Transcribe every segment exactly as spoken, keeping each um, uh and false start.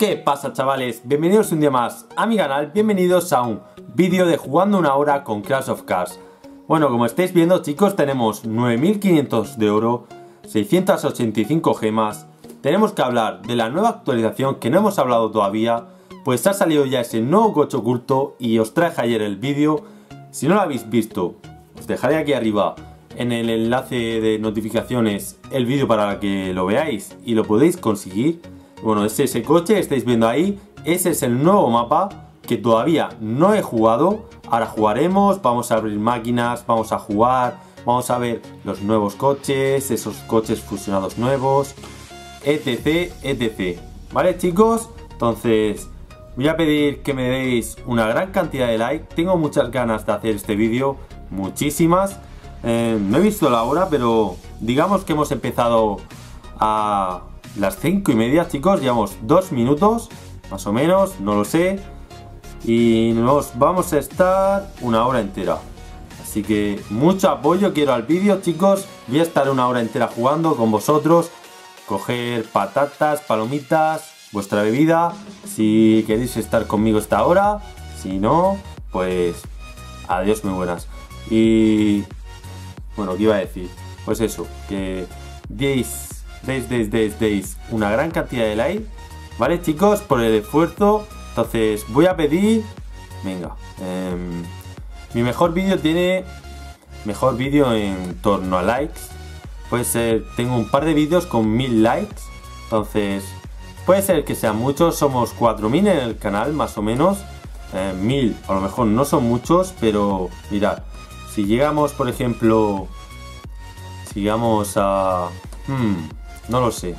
¿Qué pasa, chavales? Bienvenidos un día más a mi canal, bienvenidos a un vídeo de jugando una hora con Clash of Clans. Bueno, como estáis viendo, chicos, tenemos nueve mil quinientos de oro, seiscientas ochenta y cinco gemas. Tenemos que hablar de la nueva actualización que no hemos hablado todavía, pues ha salido ya ese nuevo coche oculto y os traje ayer el vídeo. Si no lo habéis visto, os dejaré aquí arriba en el enlace de notificaciones el vídeo para que lo veáis y lo podéis conseguir. Bueno, es ese coche que estáis viendo ahí, ese es el nuevo mapa que todavía no he jugado. Ahora jugaremos, vamos a abrir máquinas, vamos a jugar, vamos a ver los nuevos coches, esos coches fusionados nuevos, etc, etc. ¿Vale, chicos? Entonces voy a pedir que me deis una gran cantidad de like. Tengo muchas ganas de hacer este vídeo, muchísimas. Eh, no he visto la hora, pero digamos que hemos empezado a las cinco y media, chicos. Llevamos dos minutos, más o menos, no lo sé. Y nos vamos a estar una hora entera. Así que mucho apoyo quiero al vídeo, chicos. Voy a estar una hora entera jugando con vosotros. Coger patatas, palomitas, vuestra bebida, si queréis estar conmigo esta hora. Si no, pues adiós, muy buenas. Y bueno, ¿qué iba a decir? Pues eso, que deis Deis, deis, deis, deis una gran cantidad de like, ¿vale, chicos? Por el esfuerzo. Entonces voy a pedir, venga, eh, mi mejor vídeo tiene mejor vídeo en torno a likes. Puede ser, tengo un par de vídeos con mil likes. Entonces puede ser que sean muchos. Somos cuatro mil en el canal, más o menos. eh, Mil a lo mejor no son muchos, pero mirad, si llegamos, por ejemplo, si llegamos a hmm, no lo sé,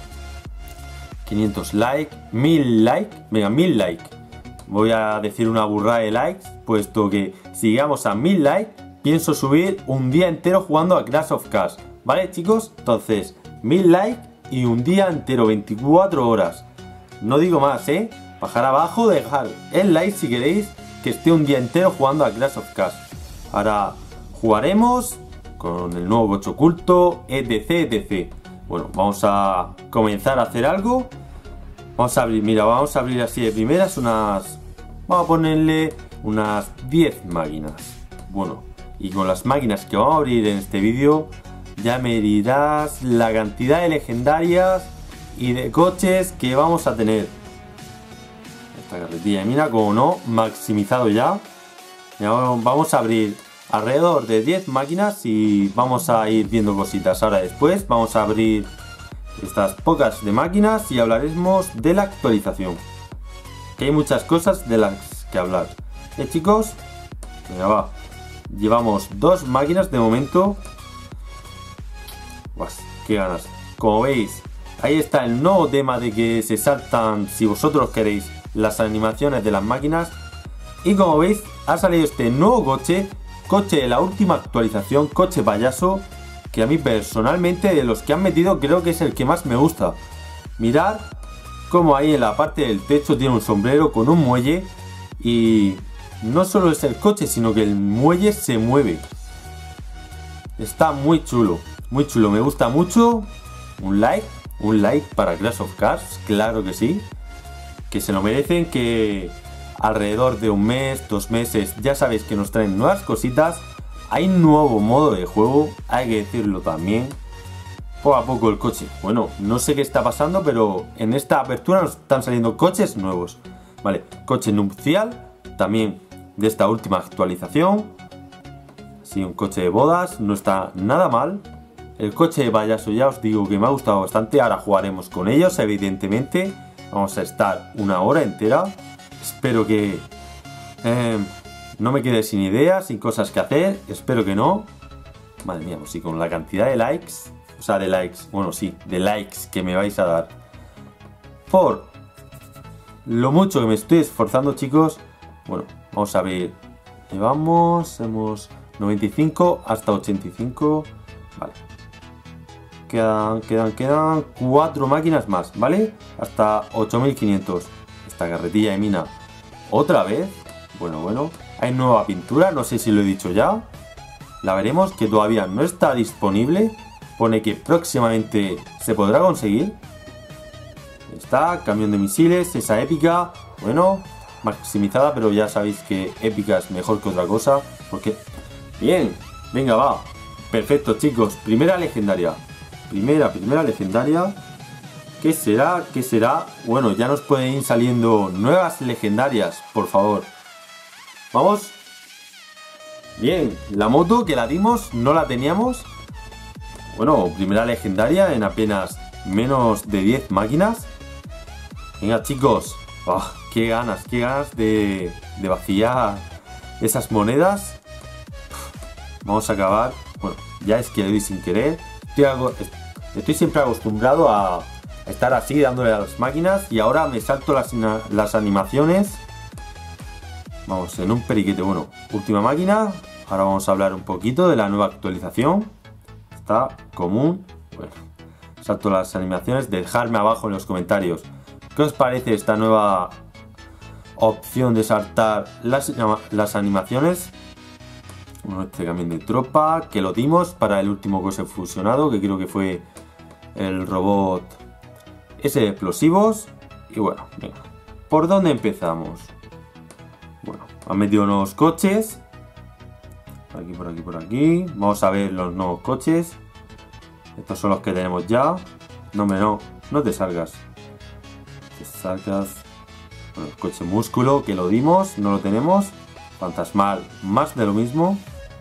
quinientos likes, mil likes, venga, mil likes. Voy a decir una burrada de likes, puesto que si llegamos a mil likes, pienso subir un día entero jugando a Clash of Clans. ¿Vale, chicos? Entonces, mil likes y un día entero, veinticuatro horas. No digo más, ¿eh? Bajar abajo, dejar el like si queréis que esté un día entero jugando a Clash of Clans. Ahora jugaremos con el nuevo coche oculto, etc, etc. Bueno, vamos a comenzar a hacer algo. Vamos a abrir, mira, vamos a abrir así de primeras unas... Vamos a ponerle unas diez máquinas. Bueno, y con las máquinas que vamos a abrir en este vídeo, ya me dirás la cantidad de legendarias y de coches que vamos a tener. Esta carretilla, mira, como no, maximizado ya. Ya vamos a abrir alrededor de diez máquinas y vamos a ir viendo cositas. Ahora después vamos a abrir estas pocas de máquinas y hablaremos de la actualización, que hay muchas cosas de las que hablar. ¿Eh, chicos? Venga, va. Llevamos dos máquinas de momento. Uas, qué ganas. Como veis, ahí está el nuevo tema de que se saltan, si vosotros queréis, las animaciones de las máquinas. Y como veis, ha salido este nuevo coche. Coche de la última actualización, coche payaso, que a mí personalmente de los que han metido creo que es el que más me gusta. Mirad cómo ahí en la parte del techo tiene un sombrero con un muelle. Y no solo es el coche, sino que el muelle se mueve. Está muy chulo, muy chulo, me gusta mucho. Un like, un like para Clash of Clans, claro que sí. Que se lo merecen, que alrededor de un mes, dos meses, ya sabéis que nos traen nuevas cositas. Hay un nuevo modo de juego, hay que decirlo también. Poco a poco el coche. Bueno, no sé qué está pasando, pero en esta apertura nos están saliendo coches nuevos. Vale, coche nupcial, también de esta última actualización. Sí, un coche de bodas, no está nada mal. El coche de payaso ya os digo que me ha gustado bastante. Ahora jugaremos con ellos, evidentemente. Vamos a estar una hora entera. Espero que eh, no me quede sin ideas, sin cosas que hacer. Espero que no. Madre mía, pues sí, con la cantidad de likes. O sea, de likes. Bueno, sí, de likes que me vais a dar. Por lo mucho que me estoy esforzando, chicos. Bueno, vamos a ver. Llevamos, hemos noventa y cinco hasta ochenta y cinco. Vale. Quedan, quedan, quedan cuatro máquinas más, ¿vale? Hasta ocho mil quinientos. Esta carretilla de mina otra vez. Bueno, bueno, hay nueva pintura, no sé si lo he dicho ya. La veremos, que todavía no está disponible. Pone que próximamente se podrá conseguir. Ahí está, camión de misiles, esa épica. Bueno, maximizada, pero ya sabéis que épica es mejor que otra cosa. Porque... Bien, venga, va. Perfecto, chicos. Primera legendaria. Primera, primera legendaria. ¿Qué será? ¿Qué será? Bueno, ya nos pueden ir saliendo nuevas legendarias, por favor. Vamos. Bien, la moto que la dimos, no la teníamos. Bueno, primera legendaria en apenas menos de diez máquinas. Venga, chicos. Oh, qué ganas, qué ganas de, de vaciar esas monedas. Vamos a acabar. Bueno, ya es que le doy sin querer. Estoy, algo, estoy siempre acostumbrado a estar así dándole a las máquinas y ahora me salto las, las animaciones. Vamos, en un periquete. Bueno, última máquina. Ahora vamos a hablar un poquito de la nueva actualización. Está común. Bueno, salto las animaciones. Dejadme abajo en los comentarios qué os parece esta nueva opción de saltar las, las animaciones. Bueno, este camión de tropa que lo dimos para el último coche fusionado, que creo que fue el robot ese de explosivos. Y bueno, venga, ¿por dónde empezamos? Bueno, han metido nuevos coches. Por aquí, por aquí, por aquí. Vamos a ver los nuevos coches. Estos son los que tenemos ya. No, hombre, no, no te salgas. Te salgas. Bueno, el coche músculo que lo dimos, no lo tenemos. Fantasmal, más de lo mismo.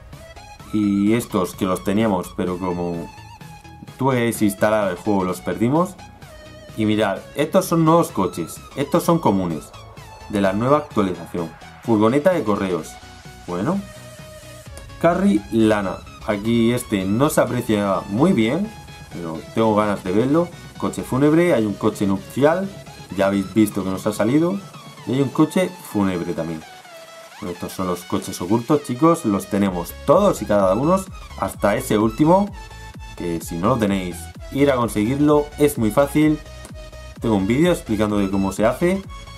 Y estos que los teníamos, pero como tuve que desinstalar el juego, los perdimos. Y mirad, estos son nuevos coches. Estos son comunes de la nueva actualización. Furgoneta de correos. Bueno. Carry Lana. Aquí este no se aprecia muy bien, pero tengo ganas de verlo. Coche fúnebre, hay un coche nupcial. Ya habéis visto que nos ha salido. Y hay un coche fúnebre también. Bueno, estos son los coches ocultos, chicos. Los tenemos todos y cada uno. Hasta ese último. Que si no lo tenéis, ir a conseguirlo. Es muy fácil. Tengo un vídeo explicando de cómo se hace.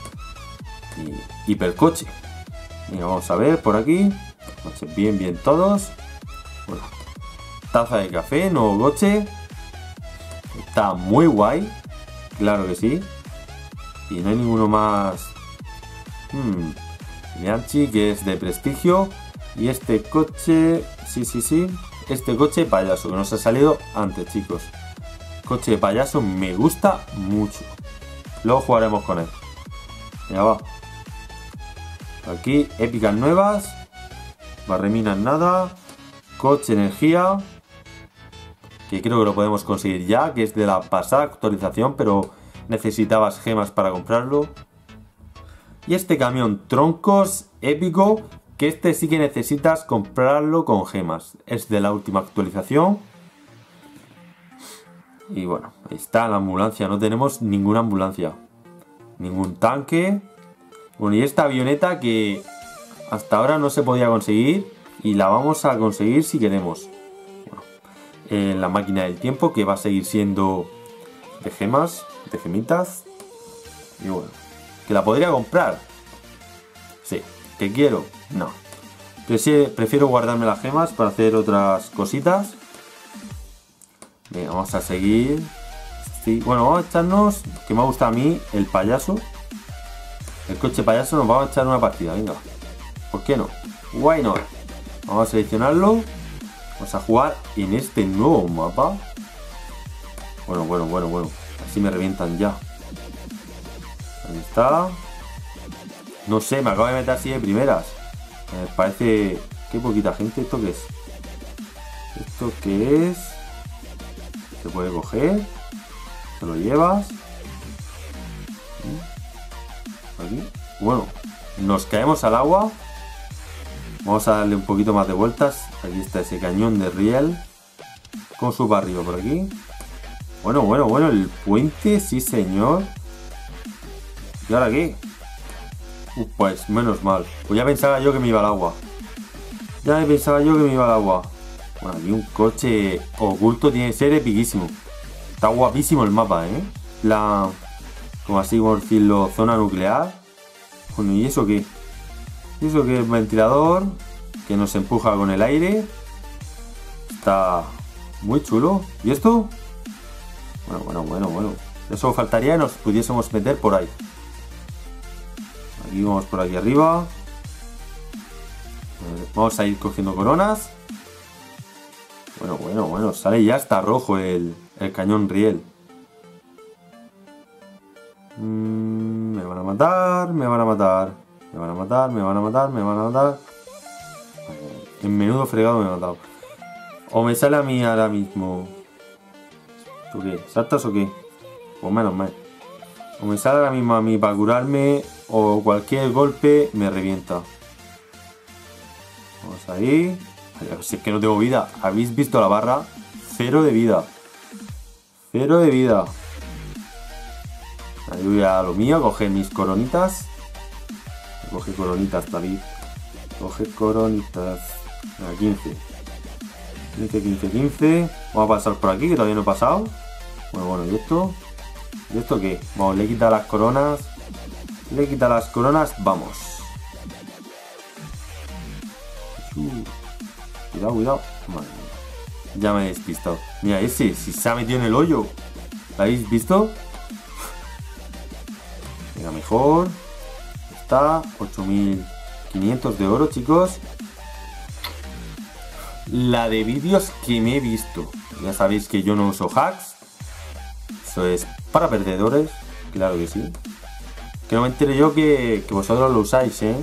Y hipercoche. Venga, vamos a ver por aquí. Coches bien, bien todos. Bueno, taza de café, nuevo coche. Está muy guay. Claro que sí. Y no hay ninguno más. Hmm. Bianchi, que es de prestigio. Y este coche. Sí, sí, sí. Este coche payaso, que nos ha salido antes, chicos. Coche de payaso me gusta mucho. Luego jugaremos con él. Ya va. Aquí, épicas nuevas. Barreminas nada. Coche energía. Que creo que lo podemos conseguir ya. Que es de la pasada actualización. Pero necesitabas gemas para comprarlo. Y este camión troncos épico. Que este sí que necesitas comprarlo con gemas. Es de la última actualización. Y bueno, ahí está la ambulancia. No tenemos ninguna ambulancia. Ningún tanque. Bueno, y esta avioneta que hasta ahora no se podía conseguir. Y la vamos a conseguir si queremos. Bueno, en la máquina del tiempo, que va a seguir siendo de gemas, de gemitas. Y bueno, que la podría comprar. Sí, que quiero. No. Prefiero guardarme las gemas para hacer otras cositas. Venga, vamos a seguir. Sí, bueno, vamos a echarnos, que me gusta a mí, el payaso. El coche payaso, nos vamos a echar una partida, venga. ¿Por qué no? Why not? Vamos a seleccionarlo. Vamos a jugar en este nuevo mapa. Bueno, bueno, bueno, bueno. Así me revientan ya. Ahí está. No sé, me acabo de meter así de primeras. Me parece... Qué poquita gente. ¿Esto qué es? ¿Esto qué es? Se puede coger. Te lo llevas. Aquí. Bueno, nos caemos al agua. Vamos a darle un poquito más de vueltas. Aquí está ese cañón de riel. Con su barrio por aquí. Bueno, bueno, bueno, el puente, sí señor. ¿Y ahora qué? Uh, pues menos mal. Pues ya pensaba yo que me iba al agua. Ya pensaba yo que me iba al agua. Bueno, aquí un coche oculto tiene que ser epiquísimo. Está guapísimo el mapa, ¿eh? La... Como así, por decirlo, zona nuclear. Bueno, ¿y eso qué? ¿Y eso qué es? Ventilador que nos empuja con el aire. Está muy chulo. ¿Y esto? Bueno, bueno, bueno, bueno. Eso faltaría y nos pudiésemos meter por ahí. Aquí vamos por aquí arriba. Vamos a ir cogiendo coronas. Bueno, bueno, bueno. Sale ya está rojo el, el cañón riel. Mm, me van a matar, me van a matar. Me van a matar, me van a matar, me van a matar. En menudo fregado me he matado. O me sale a mí ahora mismo. ¿Tú qué? ¿Saltas o qué? Pues menos mal. O me sale ahora mismo a mí para curarme. O cualquier golpe me revienta. Vamos ahí. Si es que no tengo vida. ¿Habéis visto la barra? Cero de vida. Cero de vida. Ahí voy a lo mío, a coger mis coronitas. Coge coronitas, David. Coge coronitas. A quince. quince, quince, quince. Vamos a pasar por aquí, que todavía no he pasado. Bueno, bueno, ¿y esto? ¿Y esto qué? Vamos, le quita las coronas. Le quita las coronas, vamos. Cuidado, cuidado. Madre mía. Ya me he despistado. Mira ese, si se ha metido en el hoyo. ¿Lo habéis visto? Venga, mejor. Está ocho mil quinientos de oro, chicos. La de vídeos que me he visto. Ya sabéis que yo no uso hacks. Eso es para perdedores. Claro que sí. Que no me entere yo que, que vosotros lo usáis, ¿eh?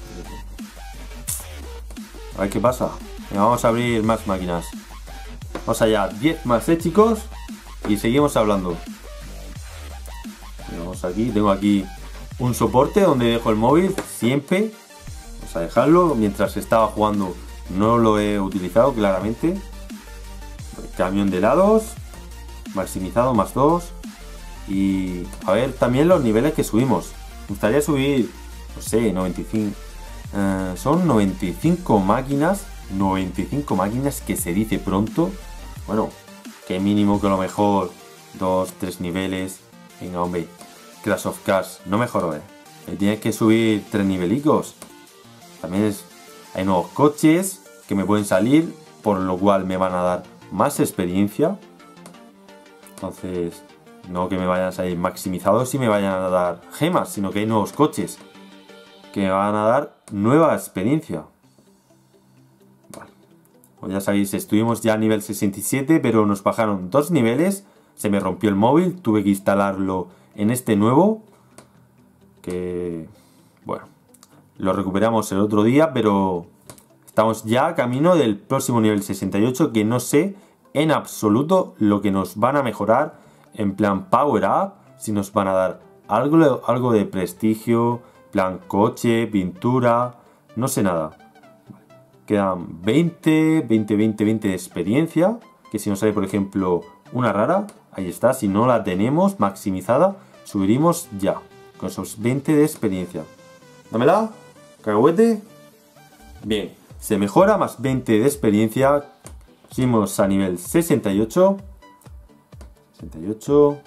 A ver qué pasa. Venga, vamos a abrir más máquinas. Vamos allá. diez más, ¿eh, chicos? Y seguimos hablando. Vamos aquí. Tengo aquí un soporte donde dejo el móvil siempre. Vamos a dejarlo. Mientras estaba jugando no lo he utilizado claramente. Camión de helados. Maximizado más dos. Y a ver también los niveles que subimos. Me gustaría subir, no sé, noventa y cinco. Uh, son noventa y cinco máquinas. noventa y cinco máquinas, que se dice pronto. Bueno, que mínimo que a lo mejor dos, tres niveles. Venga, hombre. Clash of Cars, no mejoró, eh. Tienes que subir tres nivelicos. También es, hay nuevos coches que me pueden salir, por lo cual me van a dar más experiencia. Entonces, no que me vayan a salir maximizados y me vayan a dar gemas, sino que hay nuevos coches que me van a dar nueva experiencia. Vale. Pues ya sabéis, estuvimos ya a nivel sesenta y siete, pero nos bajaron dos niveles. Se me rompió el móvil, tuve que instalarlo en este nuevo. Que, bueno, lo recuperamos el otro día, pero estamos ya a camino del próximo nivel sesenta y ocho, que no sé en absoluto lo que nos van a mejorar en plan Power Up, si nos van a dar algo, algo de prestigio, plan coche, pintura, no sé nada. Quedan veinte, veinte, veinte, veinte de experiencia, que si nos sale por ejemplo una rara, ahí está, si no la tenemos maximizada, subiremos ya, con esos veinte de experiencia. Dámela, cacahuete. Bien, se mejora más veinte de experiencia. Subimos a nivel sesenta y ocho. sesenta y ocho.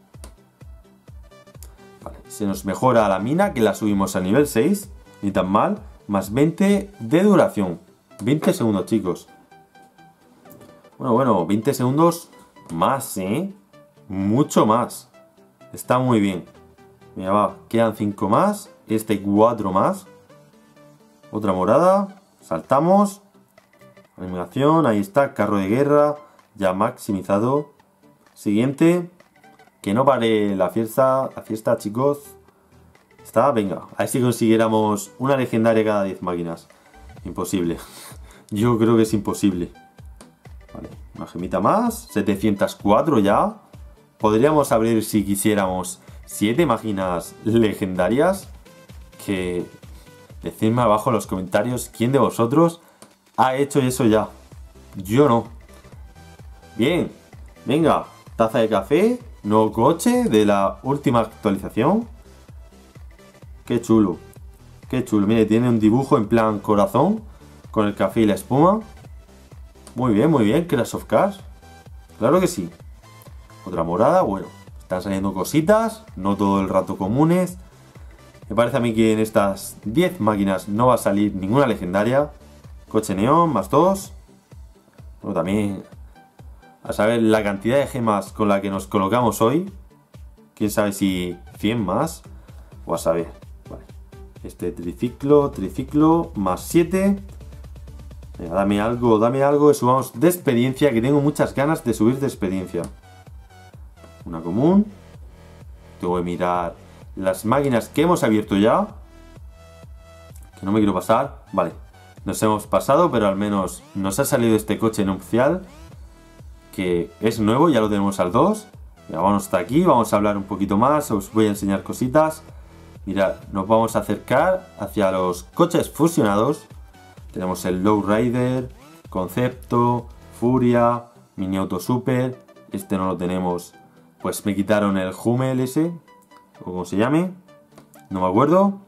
Vale, se nos mejora la mina, que la subimos a nivel seis. Ni tan mal. Más veinte de duración. veinte segundos, chicos. Bueno, bueno, veinte segundos más, ¿eh? Mucho más. Está muy bien. Mira, va, quedan cinco más. Este cuatro más. Otra morada. Saltamos. Animación, ahí está, carro de guerra. Ya maximizado. Siguiente. Que no pare la fiesta, la fiesta, chicos. Está, venga. A ver si consiguiéramos una legendaria cada diez máquinas. Imposible. Yo creo que es imposible. Vale, una gemita más. setecientos cuatro ya. Podríamos abrir, si quisiéramos, siete máquinas legendarias. Que decidme abajo en los comentarios quién de vosotros ha hecho eso ya. Yo no. Bien. Venga. Taza de café. Nuevo coche de la última actualización. Qué chulo. Qué chulo. Mire, tiene un dibujo en plan corazón. Con el café y la espuma. Muy bien, muy bien. Clash of Cars. Claro que sí. Otra morada. Bueno. Están saliendo cositas. No todo el rato comunes. Me parece a mí que en estas diez máquinas no va a salir ninguna legendaria. Coche neón, más dos. Bueno, también a saber la cantidad de gemas con la que nos colocamos hoy. Quién sabe si cien más. O a saber. Vale. Este triciclo, triciclo, más siete. Venga, dame algo, dame algo. Subamos de experiencia, que tengo muchas ganas de subir de experiencia. Una común. Tengo que mirar las máquinas que hemos abierto ya. Que no me quiero pasar. Vale. Nos hemos pasado, pero al menos nos ha salido este coche nupcial. Que es nuevo, ya lo tenemos al dos. Ya vamos hasta aquí, vamos a hablar un poquito más. Os voy a enseñar cositas. Mirad, nos vamos a acercar hacia los coches fusionados. Tenemos el Lowrider, Concepto, Furia, Mini Auto Super. Este no lo tenemos, pues me quitaron el Hummel ese, o como se llame, no me acuerdo.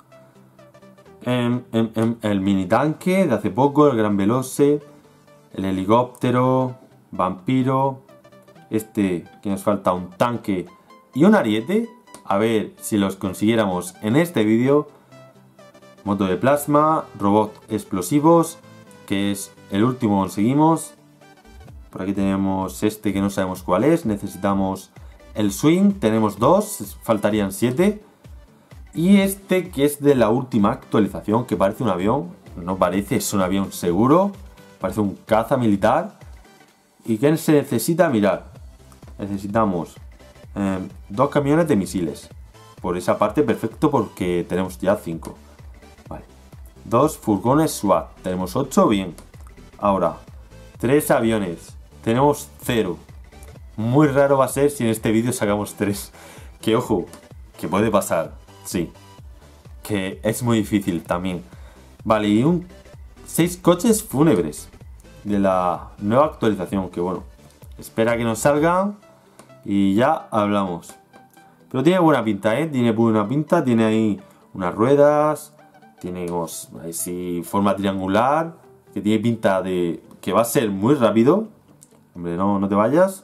Em, em, em, el mini tanque de hace poco, el Gran Veloce, el helicóptero, Vampiro. Este que nos falta un tanque y un ariete. A ver si los consiguiéramos en este vídeo. Moto de plasma, robot explosivos, que es el último que conseguimos. Por aquí tenemos este que no sabemos cuál es. Necesitamos el swing, tenemos dos, faltarían siete. Y este que es de la última actualización, que parece un avión. No parece, es un avión seguro. Parece un caza militar. ¿Y qué se necesita? Mirar. Necesitamos eh, dos camiones de misiles. Por esa parte perfecto, porque tenemos ya cinco. Vale. Dos furgones SWAT. Tenemos ocho, bien. Ahora, tres aviones. Tenemos cero. Muy raro va a ser si en este vídeo sacamos tres. Que ojo, que puede pasar. Sí. Que es muy difícil también. Vale, y un seis coches fúnebres de la nueva actualización. Que bueno, espera que nos salgan y ya hablamos. Pero tiene buena pinta, ¿eh? Tiene buena pinta. Tiene ahí unas ruedas. Tiene así forma triangular. Que tiene pinta de que va a ser muy rápido. Hombre, no, no te vayas.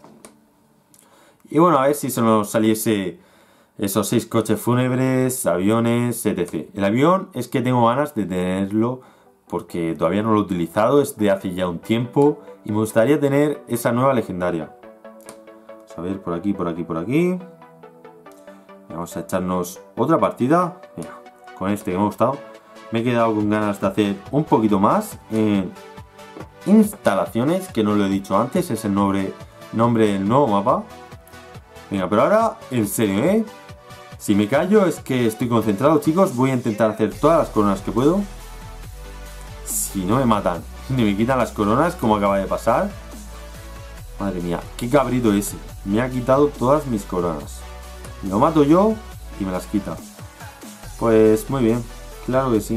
Y bueno, a ver si se nos saliese esos seis coches fúnebres, aviones, etcétera. El avión es que tengo ganas de tenerlo porque todavía no lo he utilizado, es de hace ya un tiempo y me gustaría tener esa nueva legendaria. Vamos a ver por aquí, por aquí, por aquí. Vamos a echarnos otra partida. Mira, con este que me ha gustado. Me he quedado con ganas de hacer un poquito más en instalaciones, que no lo he dicho antes, es el nombre, nombre del nuevo mapa. Venga, pero ahora, en serio, ¿eh? Si me callo es que estoy concentrado, chicos. Voy a intentar hacer todas las coronas que puedo. Si no me matan ni me quitan las coronas, como acaba de pasar. Madre mía, qué cabrito ese. Me ha quitado todas mis coronas. Lo mato yo y me las quita. Pues muy bien, claro que sí.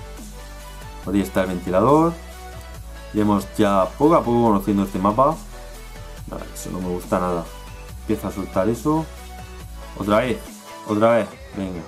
Por ahí está el ventilador. Iremos ya poco a poco conociendo este mapa. Nada, eso no me gusta nada. Empieza a soltar eso. Otra vez, otra vez, venga.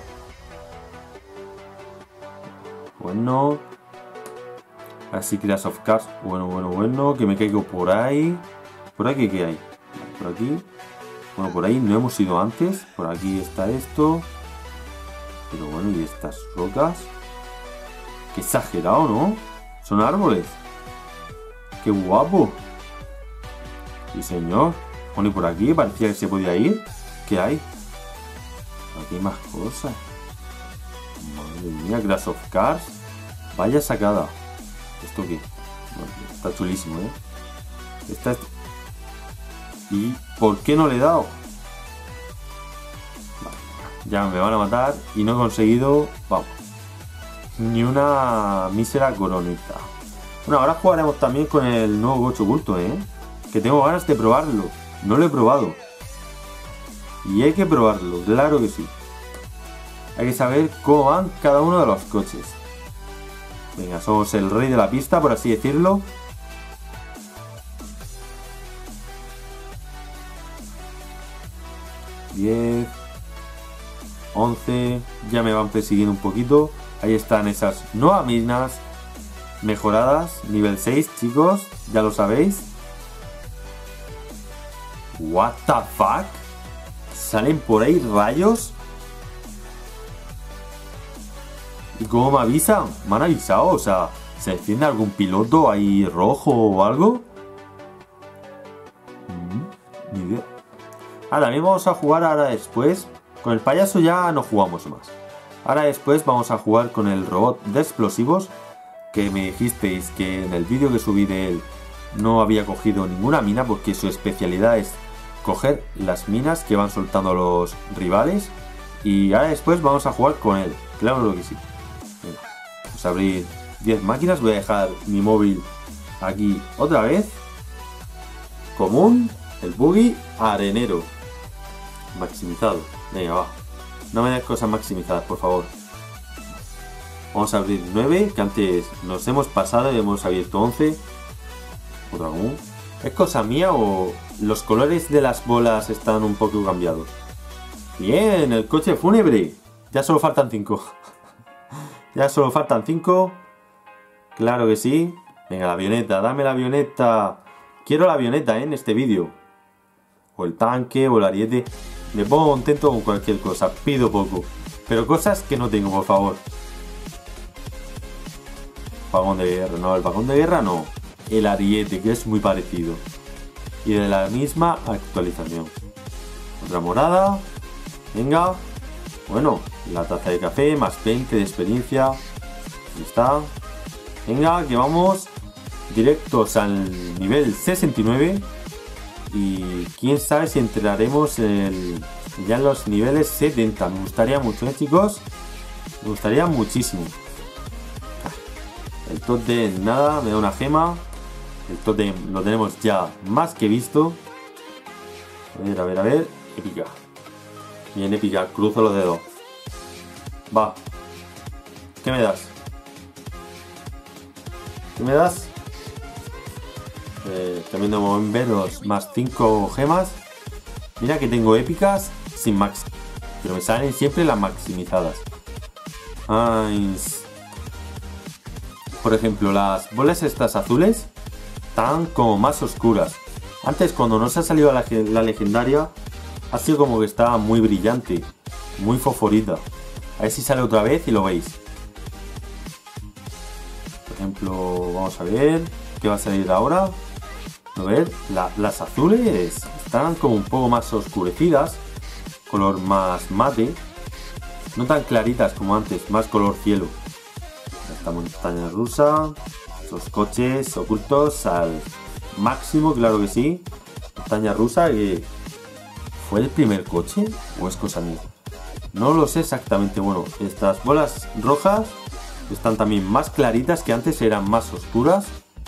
Bueno. Así Clash of Cars. Bueno, bueno, bueno. Que me caigo por ahí. ¿Por aquí qué hay? Por aquí. Bueno, por ahí no hemos ido antes. Por aquí está esto. Pero bueno, ¿y estas rocas? Qué exagerado, ¿no? Son árboles. ¡Qué guapo! Sí, señor. Bueno, y por aquí parecía que se podía ir. ¿Qué hay? Aquí hay más cosas. Madre mía, Clash of Cars. Vaya sacada. ¿Esto qué? Bueno, está chulísimo, ¿eh? Esta es... ¿Y por qué no le he dado? Vale, ya me van a matar y no he conseguido... Vamos. Ni una mísera coronita. Bueno, ahora jugaremos también con el nuevo coche oculto, ¿eh? Que tengo ganas de probarlo. No lo he probado. Y hay que probarlo, claro que sí. Hay que saber cómo van cada uno de los coches. Venga, somos el rey de la pista, por así decirlo. diez. once. Ya me van persiguiendo un poquito. Ahí están esas nuevas minas mejoradas. Nivel seis, chicos. Ya lo sabéis. What the fuck? ¿Salen por ahí rayos? ¿Y cómo me avisan? ¿Me han avisado? O sea, ¿se enciende algún piloto ahí rojo o algo? Mm, ni idea. Ah, también vamos a jugar ahora después. Con el payaso ya no jugamos más. Ahora después vamos a jugar con el robot de explosivos. Que me dijisteis que en el vídeo que subí de él no había cogido ninguna mina. Porque su especialidad es coger las minas que van soltando los rivales. Y ahora después vamos a jugar con él. Claro que sí. Venga, vamos a abrir diez máquinas. Voy a dejar mi móvil aquí otra vez. Común. El buggy arenero. Maximizado. Venga, va. No me des cosas maximizadas, por favor. Vamos a abrir nueve, que antes nos hemos pasado y hemos abierto once. Otra común. ¿Es cosa mía o los colores de las bolas están un poco cambiados? Bien, el coche fúnebre. Ya solo faltan cinco. Ya solo faltan cinco. Claro que sí. Venga, la avioneta, dame la avioneta. Quiero la avioneta, ¿eh? En este vídeo. O el tanque, o el ariete. Me pongo contento con cualquier cosa. Pido poco. Pero cosas que no tengo, por favor. Vagón de guerra. No, el vagón de guerra no. El ariete, que es muy parecido. Y de la misma actualización. Otra morada. Venga. Bueno, la taza de café, más veinte de experiencia. Ahí está. Venga, que vamos directos al nivel sesenta y nueve. Y quién sabe si entraremos en el, ya en los niveles setenta. Me gustaría mucho, ¿eh, chicos? Me gustaría muchísimo. El tótem, nada, me da una gema. El tótem lo tenemos ya más que visto. A ver, a ver, a ver. Épica. Bien épica, cruzo los dedos. Va. ¿Qué me das? ¿Qué me das? Eh, también tengo en veros más cinco gemas. Mira que tengo épicas sin max. Pero me salen siempre las maximizadas. Ay. Por ejemplo, las bolas estas azules están como más oscuras. Antes, cuando nos ha salido la, la legendaria, ha sido como que estaba muy brillante, muy fosforita. A ver si sale otra vez y lo veis. Por ejemplo, vamos a ver qué va a salir ahora. A ver, la, las azules están como un poco más oscurecidas, color más mate, no tan claritas como antes, más color cielo. Esta montaña rusa, esos coches ocultos al máximo, claro que sí. Montaña rusa, que ¿fue el primer coche o es cosa mía? No lo sé exactamente. Bueno, estas bolas rojas están también más claritas, que antes eran más oscuras.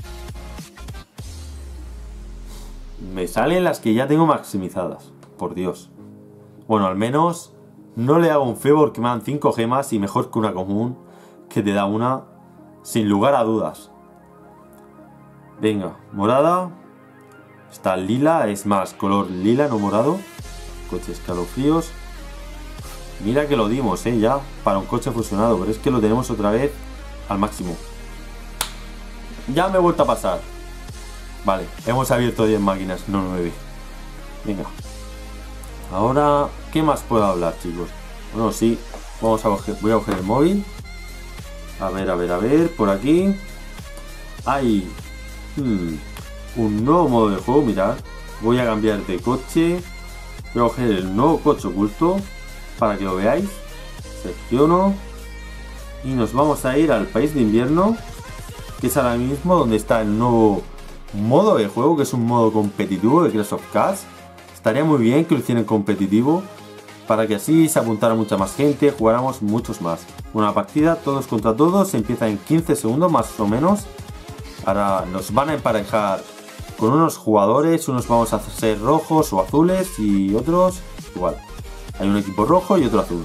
Me salen las que ya tengo maximizadas, por Dios. Bueno, al menos no le hago un favor que me dan cinco gemas y mejor que una común que te da una, sin lugar a dudas. Venga, morada. Está lila, es más color lila, no morado. Coche escalofríos. Mira que lo dimos, eh, ya, para un coche fusionado, pero es que lo tenemos otra vez al máximo. Ya me he vuelto a pasar. Vale, hemos abierto diez máquinas, no nueve. Venga. Ahora, ¿qué más puedo hablar, chicos? Bueno, sí, vamos a coger, voy a coger el móvil. A ver, a ver, a ver, por aquí. Hay hmm, un nuevo modo de juego, mirad. Voy a cambiar de coche. Voy a coger el nuevo coche oculto para que lo veáis. Selecciono. Y nos vamos a ir al país de invierno, que es ahora mismo donde está el nuevo modo de juego, que es un modo competitivo de Clash of Clans. Estaría muy bien que lo hicieran competitivo, para que así se apuntara mucha más gente, jugáramos muchos más. Una partida todos contra todos, empieza en quince segundos más o menos. Ahora nos van a emparejar con unos jugadores, unos vamos a hacer rojos o azules y otros igual. Hay un equipo rojo y otro azul.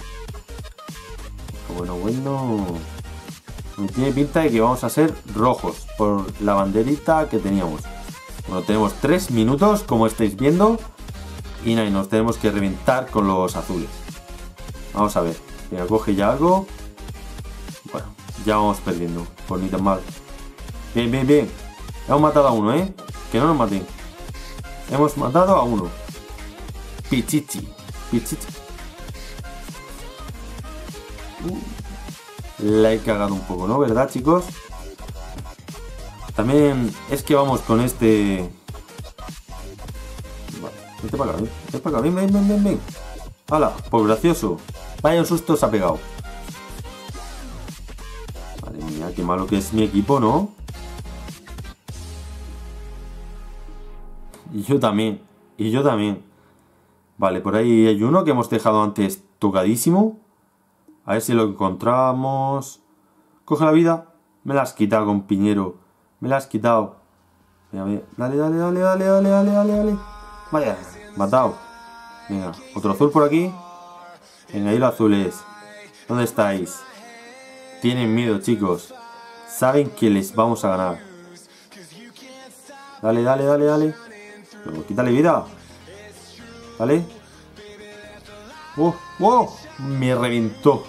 Bueno, bueno... Me tiene pinta de que vamos a ser rojos por la banderita que teníamos. Bueno, tenemos tres minutos, como estáis viendo. Y nada, nos tenemos que reventar con los azules. Vamos a ver. Venga, coge ya algo. Bueno, ya vamos perdiendo. Por ni tan mal. Bien, bien, bien. Hemos matado a uno, ¿eh? Que no nos maten. Hemos matado a uno. Pichichi. Pichichi. Uh. La he cagado un poco, ¿no? ¿Verdad, chicos? También es que vamos con este... Vete para acá, ven, ven para acá, ven, ven, ven, ven, ven. ¡Hala! Pues gracioso. Vaya un susto se ha pegado. Madre mía, qué malo que es mi equipo, ¿no? Y yo también. Y yo también. Vale, por ahí hay uno que hemos dejado antes tocadísimo. A ver si lo encontramos. Coge la vida. Me la has quitado, compañero. Me la has quitado. Venga, venga. Dale, dale, dale, dale, dale, dale, dale, dale. Vaya, matado. Venga, otro azul por aquí. Venga, ahí los azules. ¿Dónde estáis? Tienen miedo, chicos. Saben que les vamos a ganar. Dale, dale, dale, dale. Pero quítale vida. ¿Vale? ¡Oh! ¡Oh! Me reventó.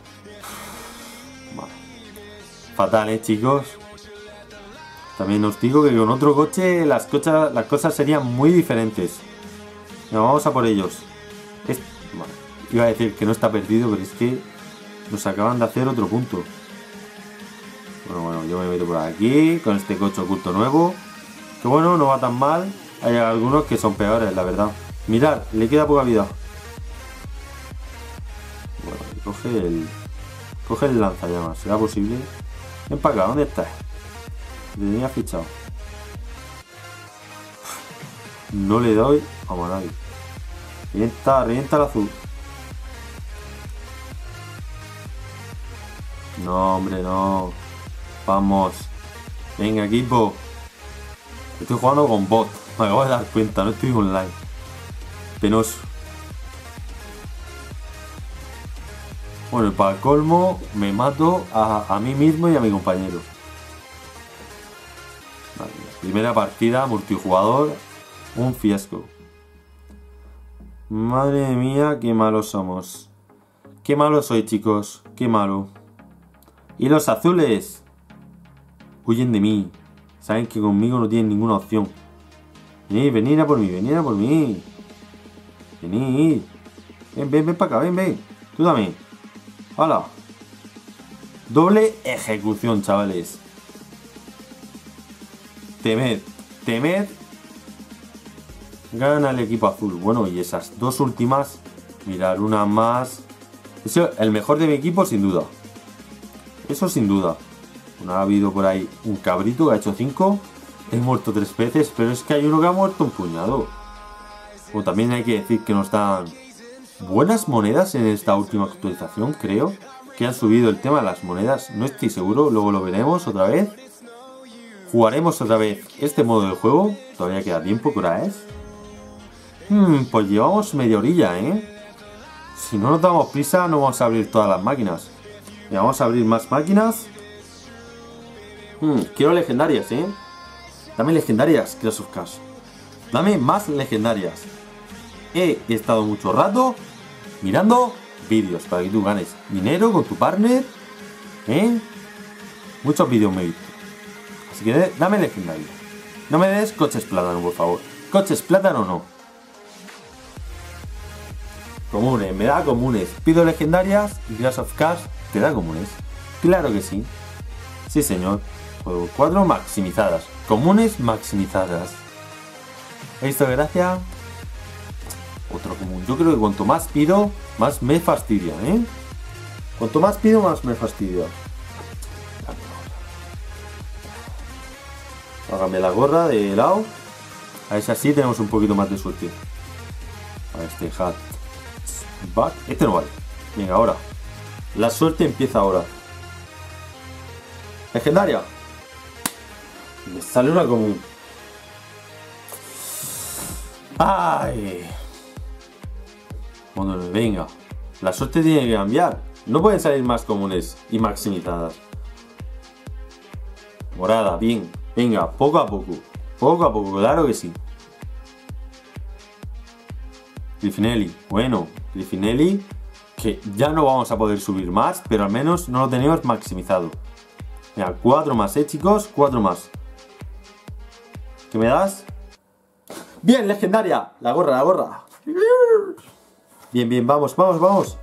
Vale. Fatal, ¿eh, chicos? También os digo que con otro coche las, cocha, las cosas serían muy diferentes. Venga, vamos a por ellos. Es, vale. Iba a decir que no está perdido, pero es que nos acaban de hacer otro punto. Bueno, bueno, yo me meto por aquí con este coche oculto nuevo. Que bueno, no va tan mal. Hay algunos que son peores, la verdad. Mirad, le queda poca vida. Bueno, coge el... Coge el lanzallamas, ¿será posible? Ven para acá, ¿dónde estás? Te tenía fichado. No le doy a nadie. Revienta, revienta el azul. No, hombre, no. Vamos. Venga, equipo. Estoy jugando con bot. Me acabo de dar cuenta, no estoy online. Penoso. Bueno, y para el colmo me mato a, a mí mismo y a mi compañero. Vale, primera partida, multijugador. Un fiasco. Madre mía, qué malos somos. Qué malos soy, chicos. Qué malo. Y los azules huyen de mí. Saben que conmigo no tienen ninguna opción. Venid, venid a por mí, venid a por mí. Venid. Ven, ven, ven para acá, ven, ven. Tú también. ¡Hala! Doble ejecución, chavales. Temed, temed. Gana el equipo azul. Bueno, y esas dos últimas. Mirad, una más. Eso, el mejor de mi equipo, sin duda. Eso sin duda. Bueno, ha habido por ahí un cabrito que ha hecho cinco. He muerto tres veces, pero es que hay uno que ha muerto un puñado. Bueno, también hay que decir que nos dan buenas monedas en esta última actualización, creo. Que han subido el tema de las monedas. No estoy seguro, luego lo veremos otra vez. Jugaremos otra vez este modo de juego. Todavía queda tiempo, ¿qué hora es? Hmm, pues llevamos media orilla, ¿eh? Si no nos damos prisa, no vamos a abrir todas las máquinas. Y vamos a abrir más máquinas. Hmm, quiero legendarias, ¿eh? Dame legendarias, Clash of Clans. Dame más legendarias. He estado mucho rato mirando vídeos para que tú ganes dinero con tu partner, ¿eh? Muchos vídeos me he visto. Así que dame legendarias. No me des coches plátano, por favor. Coches plátano no. Comunes, me da comunes. Pido legendarias y Clash of Clans te da comunes. Claro que sí. Sí, señor. Juego cuatro maximizadas. Comunes maximizadas. ¿Esto gracia? Otro común. Yo creo que cuanto más pido, más me fastidia, ¿eh? Cuanto más pido, más me fastidia. Hágame la gorra de lado. A ver si así tenemos un poquito más de suerte. A este hat. Back. Este no vale. Venga, ahora. La suerte empieza ahora. Legendaria. Me sale una común. ¡Ay! Bueno, venga. La suerte tiene que cambiar. No pueden salir más comunes y maximizadas. Morada, bien. Venga, poco a poco. Poco a poco, claro que sí. Griffinelli. Bueno, Griffinelli. Que ya no vamos a poder subir más, pero al menos no lo tenemos maximizado. Mira, cuatro más, eh, chicos. Cuatro más. ¿Qué me das? Bien, legendaria. La gorra, la gorra. Bien, bien, vamos, vamos, vamos.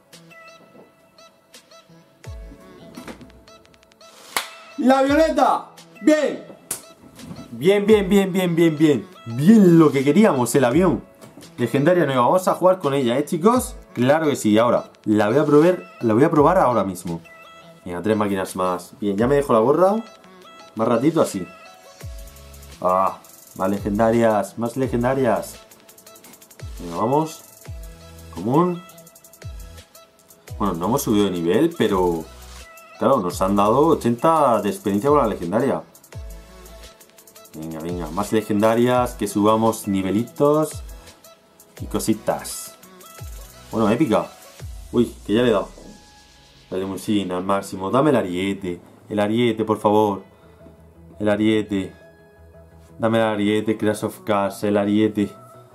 La violeta. Bien. Bien, bien, bien, bien, bien, bien. Bien lo que queríamos, el avión. Legendaria nueva, vamos a jugar con ella, ¿eh, chicos? Claro que sí, ahora la voy a probar, la voy a probar ahora mismo. Venga, tres máquinas más. Bien, ya me dejo la gorra. Más ratito así. Ah, más legendarias, más legendarias. Venga, vamos. Común. Bueno, no hemos subido de nivel, pero... Claro, nos han dado ochenta de experiencia con la legendaria. Venga, venga, más legendarias, que subamos nivelitos y cositas. Bueno, épica. Uy, que ya le he dado. La limusina al máximo. Dame el ariete. El ariete, por favor. El ariete. Dame el ariete, Crash of Cars, el ariete.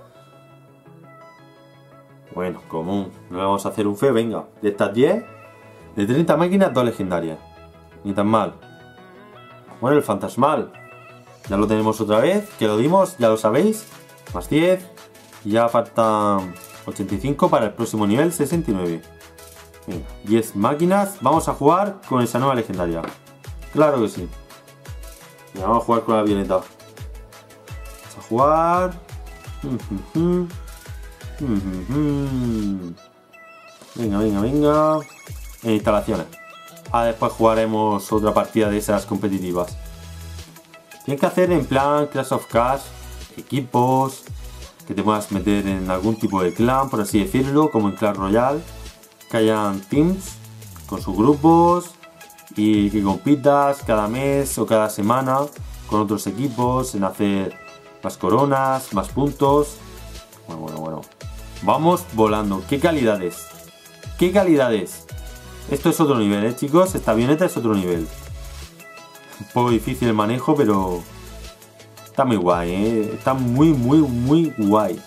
Bueno, común. No le vamos a hacer un feo, venga. De estas diez, de treinta máquinas, dos legendarias. Ni tan mal. Bueno, el fantasmal. Ya lo tenemos otra vez, que lo dimos, ya lo sabéis. Más diez. Y ya faltan ochenta y cinco para el próximo nivel, sesenta y nueve. Venga, diez máquinas. Vamos a jugar con esa nueva legendaria. Claro que sí. Venga, vamos a jugar con la avioneta. Vamos a jugar. Venga, venga, venga. En instalaciones. Ah, después jugaremos otra partida de esas competitivas. Tienes que hacer en plan Clash of Cars, equipos, que te puedas meter en algún tipo de clan, por así decirlo, como en Clash Royale, que hayan teams con sus grupos y que compitas cada mes o cada semana con otros equipos en hacer más coronas, más puntos. Bueno, bueno, bueno. Vamos volando. ¿Qué calidades? ¿Qué calidades? Esto es otro nivel, ¿eh, chicos? Esta avioneta es otro nivel. Un poco difícil el manejo, pero está muy guay, ¿eh? Está muy, muy, muy guay.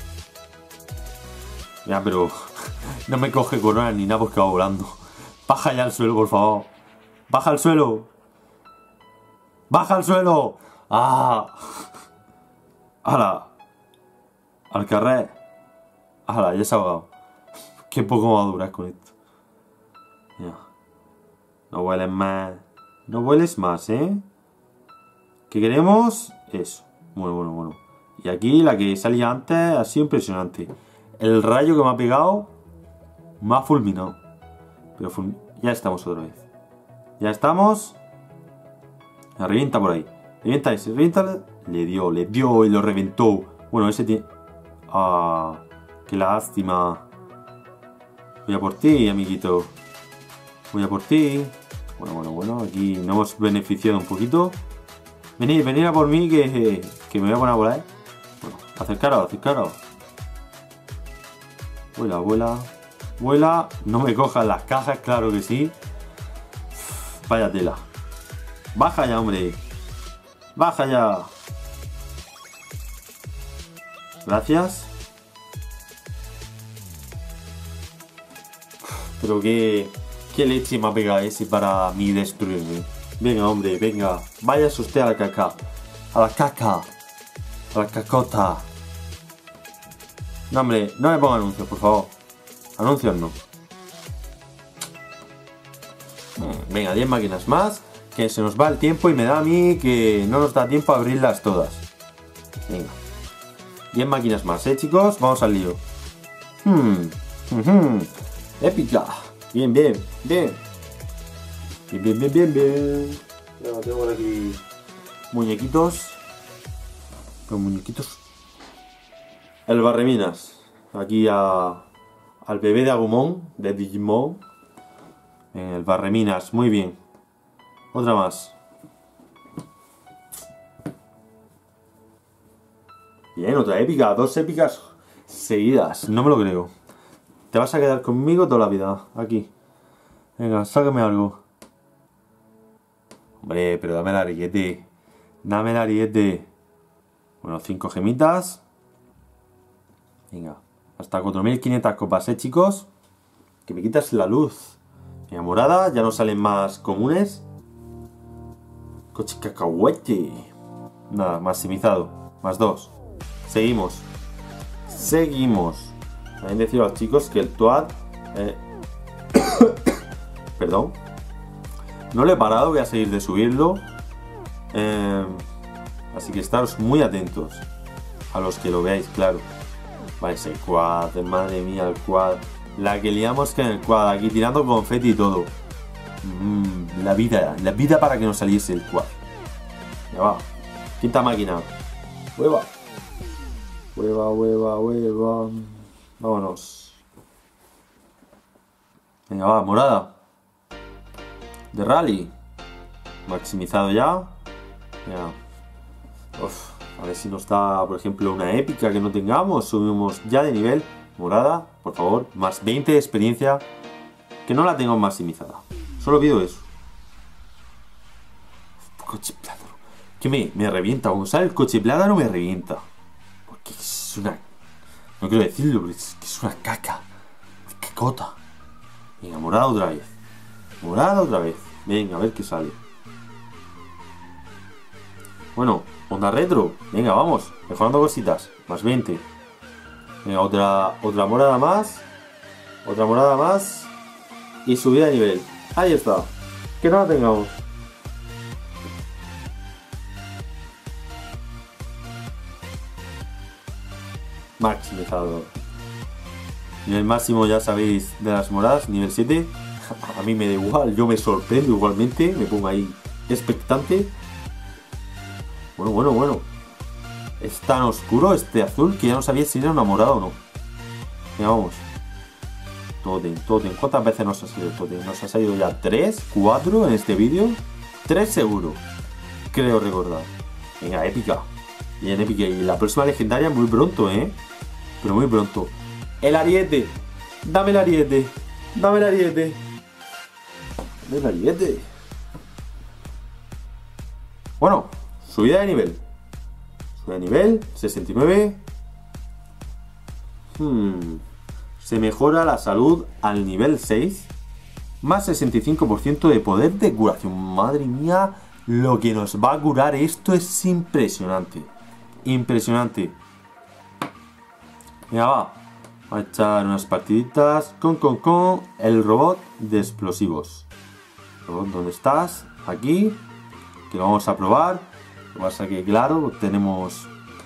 Ya, pero no me coge corona ni nada porque va volando. Baja ya al suelo, por favor. Baja al suelo. Baja al suelo. ¡Ah! ¡Hala! Al carrer. ¡Hala! Ya se ha ahogado. Qué poco va a durar con esto. Ya. No hueles más. No hueles más, ¿eh? ¿Qué queremos? Eso. Bueno, bueno, bueno. Y aquí la que salía antes ha sido impresionante. El rayo que me ha pegado me ha fulminado. Pero fulmin... ya estamos otra vez. Ya estamos. La revienta por ahí. Revienta ese, revienta. Le dio, le dio y lo reventó. Bueno, ese tiene... Ah, qué lástima. Voy a por ti, amiguito. Voy a por ti. Bueno, bueno, bueno, aquí nos hemos beneficiado un poquito. Venid, venid a por mí que, que me voy a poner a volar. Bueno, acercaros, acercaros. Vuela, vuela. Vuela. No me cojan las cajas, claro que sí. Vaya tela. Baja ya, hombre. Baja ya. Gracias. Pero que... ¿Qué leche me ha pegado ese para mí destruirme? Venga, hombre, venga. Váyase usted a la caca. A la caca. A la cacota. No, hombre, no me ponga anuncios, por favor. Anuncios no. Venga, diez máquinas más. Que se nos va el tiempo y me da a mí que no nos da tiempo a abrirlas todas. Venga. diez máquinas más, ¿eh, chicos? Vamos al lío. Hmm. Uh-huh. Épica. Bien, bien, bien. Bien, bien, bien, bien, bien. Ya tengo por aquí muñequitos. Los muñequitos. El barreminas. Aquí a, al bebé de Agumon, de Digimon. El barreminas, muy bien. Otra más. Bien, otra épica. Dos épicas seguidas. No me lo creo. Te vas a quedar conmigo toda la vida. Aquí. Venga, sácame algo. Hombre, pero dame el ariete. Dame el ariete. Bueno, cinco gemitas. Venga. Hasta cuatro mil quinientas copas, ¿eh, chicos? Que me quitas la luz. Venga, morada. Ya no salen más comunes. Coche cacahuete. Nada, maximizado. Más dos. Seguimos. Seguimos. También decir a los chicos que el Toad... Eh... Perdón. No lo he parado, voy a seguir de subirlo. Eh... Así que estaros muy atentos. A los que lo veáis, claro. Vale, ese quad, madre mía, el quad. La que liamos que en el quad, aquí tirando confeti y todo. Mm, la vida, la vida para que nos saliese el quad. Ya va. Quinta máquina. Hueva. Hueva, hueva, hueva. Vámonos. Venga, va, morada. De rally. Maximizado ya. Ya. Uf, a ver si nos da, por ejemplo, una épica que no tengamos. Subimos ya de nivel. Morada, por favor. Más veinte de experiencia. Que no la tengo maximizada. Solo pido eso. Coche plátano. Que me, me revienta. Cuando sale el coche plátano me revienta. Porque es una... No quiero decirlo, pero es que es una caca. Qué cota. Venga, morada otra vez. Morada otra vez. Venga, a ver qué sale. Bueno, onda retro. Venga, vamos. Mejorando cositas. Más veinte. Venga, otra, otra morada más. Otra morada más. Y subida de nivel. Ahí está. Que no la tengamos. Maximizado. Nivel máximo, ya sabéis, de las moradas. Nivel siete. A mí me da igual. Yo me sorprendo igualmente. Me pongo ahí expectante. Bueno, bueno, bueno. Es tan oscuro este azul que ya no sabía si era una morada o no. Venga, vamos. Totem, totem. ¿Cuántas veces nos ha salido el totem? Nos ha salido ya tres, cuatro en este vídeo. tres seguro. Creo recordar. Venga, épica. Bien, épica. Y la próxima legendaria muy pronto, ¿eh? Pero muy pronto. El ariete. Dame el ariete. Dame el ariete. Dame el ariete. Bueno, subida de nivel. Subida de nivel. sesenta y nueve. Hmm... Se mejora la salud al nivel seis. Más sesenta y cinco por ciento de poder de curación. Madre mía, lo que nos va a curar esto es impresionante. Impresionante. Venga, va. Vamos a echar unas partiditas con, con, con el robot de explosivos. Robot, ¿dónde estás? Aquí. Que lo vamos a probar. Lo que pasa que, claro, tenemos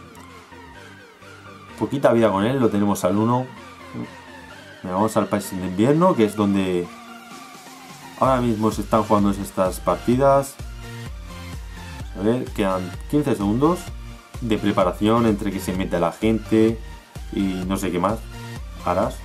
poquita vida con él. Lo tenemos al uno. Vamos al país de invierno, que es donde ahora mismo se están jugando estas partidas. A ver, quedan quince segundos de preparación entre que se mete la gente y no sé qué más harás.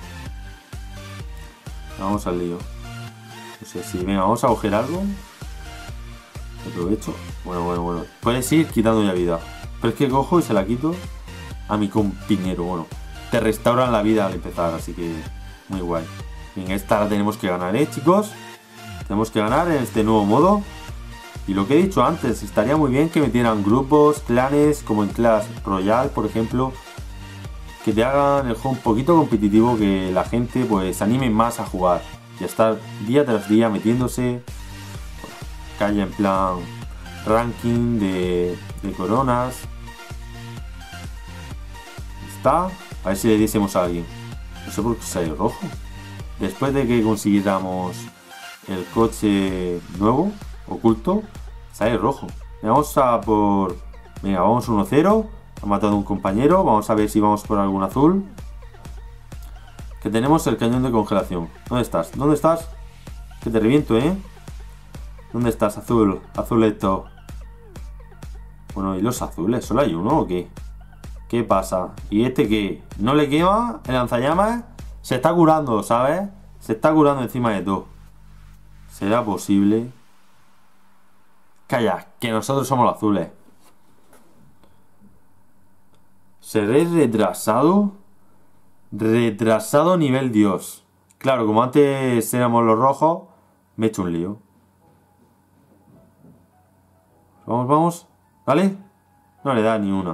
Vamos al lío. No sé si, venga, vamos a coger algo. Aprovecho. Bueno, bueno, bueno. Puedes ir quitando ya vida. Pero es que cojo y se la quito a mi compañero. Bueno, te restauran la vida al empezar, así que... Muy guay. En esta la tenemos que ganar, ¿eh, chicos? Tenemos que ganar en este nuevo modo. Y lo que he dicho antes, estaría muy bien que metieran grupos, clanes, como en Clash Royale, por ejemplo. Que te hagan el juego un poquito competitivo, que la gente pues se anime más a jugar. Y a estar día tras día metiéndose. Que haya en plan ranking de, de coronas. Está. A ver si le diésemos a alguien. No sé por qué sale rojo. Después de que consiguiéramos el coche nuevo, oculto, sale rojo. Vamos a por... Venga, vamos uno cero. Ha matado a un compañero. Vamos a ver si vamos por algún azul. Que tenemos el cañón de congelación. ¿Dónde estás? ¿Dónde estás? Que te reviento, ¿eh? ¿Dónde estás, azul? Azuleto. Bueno, ¿y los azules? ¿Solo hay uno o qué? ¿Qué pasa? ¿Y este qué? ¿No le quema? El lanzallamas se está curando, ¿sabes? Se está curando encima de todo. ¿Será posible? Calla, que nosotros somos los azules. ¿Seré retrasado? Retrasado nivel Dios. Claro, como antes éramos los rojos, me he hecho un lío. Vamos, vamos. ¿Vale? No le da ni una.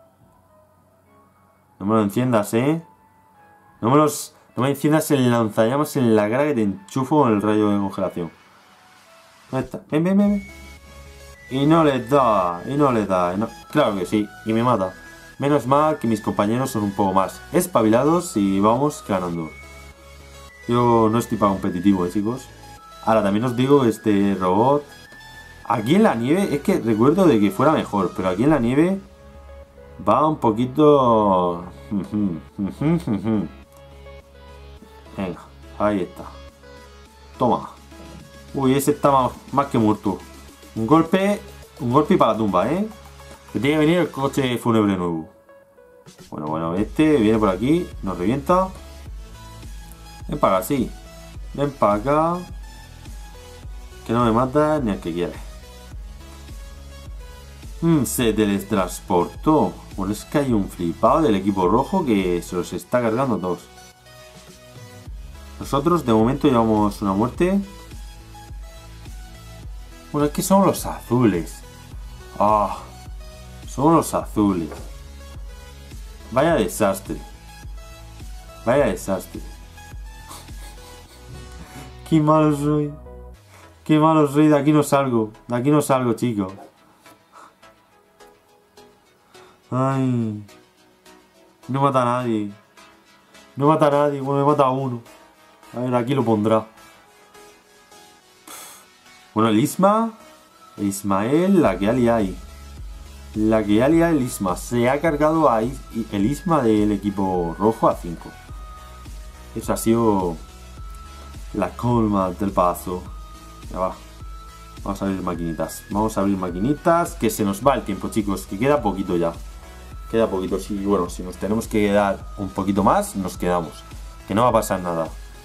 No me lo enciendas, ¿eh? No me los... No me enciendas el lanzallamas en la cara que te enchufo con el rayo de congelación. ¿Dónde está? Ven, ven, ven. Y no le da. Y no le da. No. Claro que sí. Y me mata. Menos mal que mis compañeros son un poco más espabilados y vamos ganando. Yo no estoy para competitivo, ¿eh, chicos? Ahora, también os digo que este robot... Aquí en la nieve... Es que recuerdo de que fuera mejor, pero aquí en la nieve... Va un poquito... Venga, ahí está. Toma. Uy, ese está más, más que muerto. Un golpe, un golpe para la tumba, ¿eh? Que tiene que venir el coche fúnebre nuevo. Bueno, bueno, este viene por aquí, nos revienta. Ven para acá, sí. Ven para acá. Que no me mata ni al que quiere. Mm, se teletransportó. Bueno, es que hay un flipado del equipo rojo que se los está cargando todos. Nosotros de momento llevamos una muerte. Bueno, es que son los azules. Ah, son los azules. Vaya desastre. Vaya desastre. Qué malo soy. Qué malo soy. De aquí no salgo. De aquí no salgo, chicos. Ay. No mata a nadie. No mata a nadie. Bueno, me mata a uno. A ver, aquí lo pondrá. Bueno, el Isma. El Ismael, la que ali hay. La que ali hay el Isma. Se ha cargado a Is el Isma del equipo rojo a cinco. Eso ha sido la colma del paso. Ya va. Vamos a abrir maquinitas. Vamos a abrir maquinitas. Que se nos va el tiempo, chicos. Que queda poquito ya. Queda poquito. Sí, bueno, si nos tenemos que quedar un poquito más, nos quedamos. Que no va a pasar nada.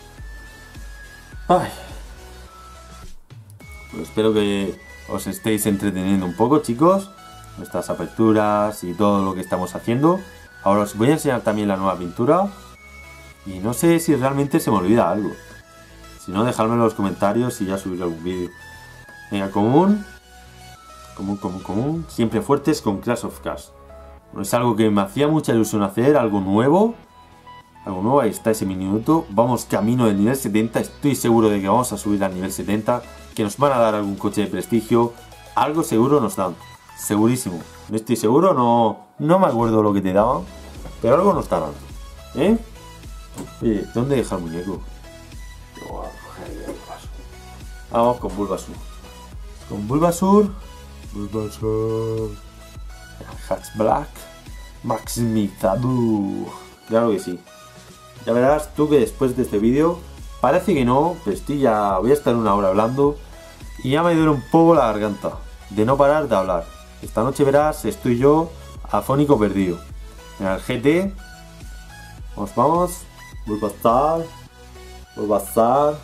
Ay. Pues espero que os estéis entreteniendo un poco, chicos. Nuestras aperturas y todo lo que estamos haciendo. Ahora os voy a enseñar también la nueva pintura. Y no sé si realmente se me olvida algo. Si no, dejadme en los comentarios y ya subiré algún vídeo. Venga, común. Común, común, común. Siempre fuertes con Clash of Clans. Bueno, es algo que me hacía mucha ilusión hacer. Algo nuevo. Algo nuevo, ahí está ese minuto. Vamos camino del nivel setenta. Estoy seguro de que vamos a subir al nivel setenta. Que nos van a dar algún coche de prestigio. Algo seguro nos dan. Segurísimo. No estoy seguro, no, no me acuerdo lo que te daban. Pero algo nos darán. ¿Eh? Oye, ¿dónde deja el muñeco? Vamos con Bulbasur. Con Bulbasur. Bulbasur. Hatch Black. Maximizado. Claro que sí. Ya verás tú que después de este vídeo, parece que no, pero estoy ya, voy a estar una hora hablando y ya me duele un poco la garganta de no parar de hablar. Esta noche verás, estoy yo afónico perdido. En el G T, vamos, vamos, Bulbasur, Bulbasur,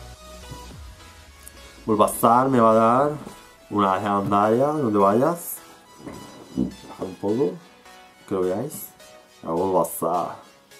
Bulbasur me va a dar una legendaria, no te vayas. Baja un poco, que lo veáis. A Bulbasur.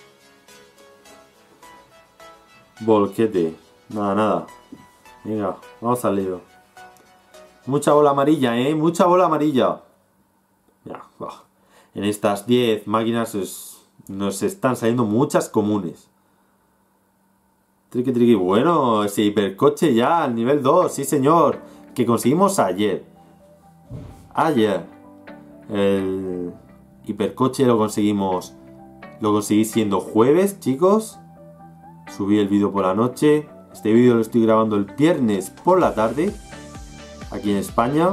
Volquete. Nada, nada. Venga, vamos al lío. Mucha bola amarilla, ¿eh? Mucha bola amarilla. Ya, bah. En estas diez máquinas es, nos están saliendo muchas comunes. Triqui, triqui. Bueno, ese hipercoche ya al nivel dos. Sí, señor. Que conseguimos ayer. Ayer. El hipercoche lo conseguimos. Lo conseguí siendo jueves, chicos. Subí el vídeo por la noche. Este vídeo lo estoy grabando el viernes por la tarde. Aquí en España.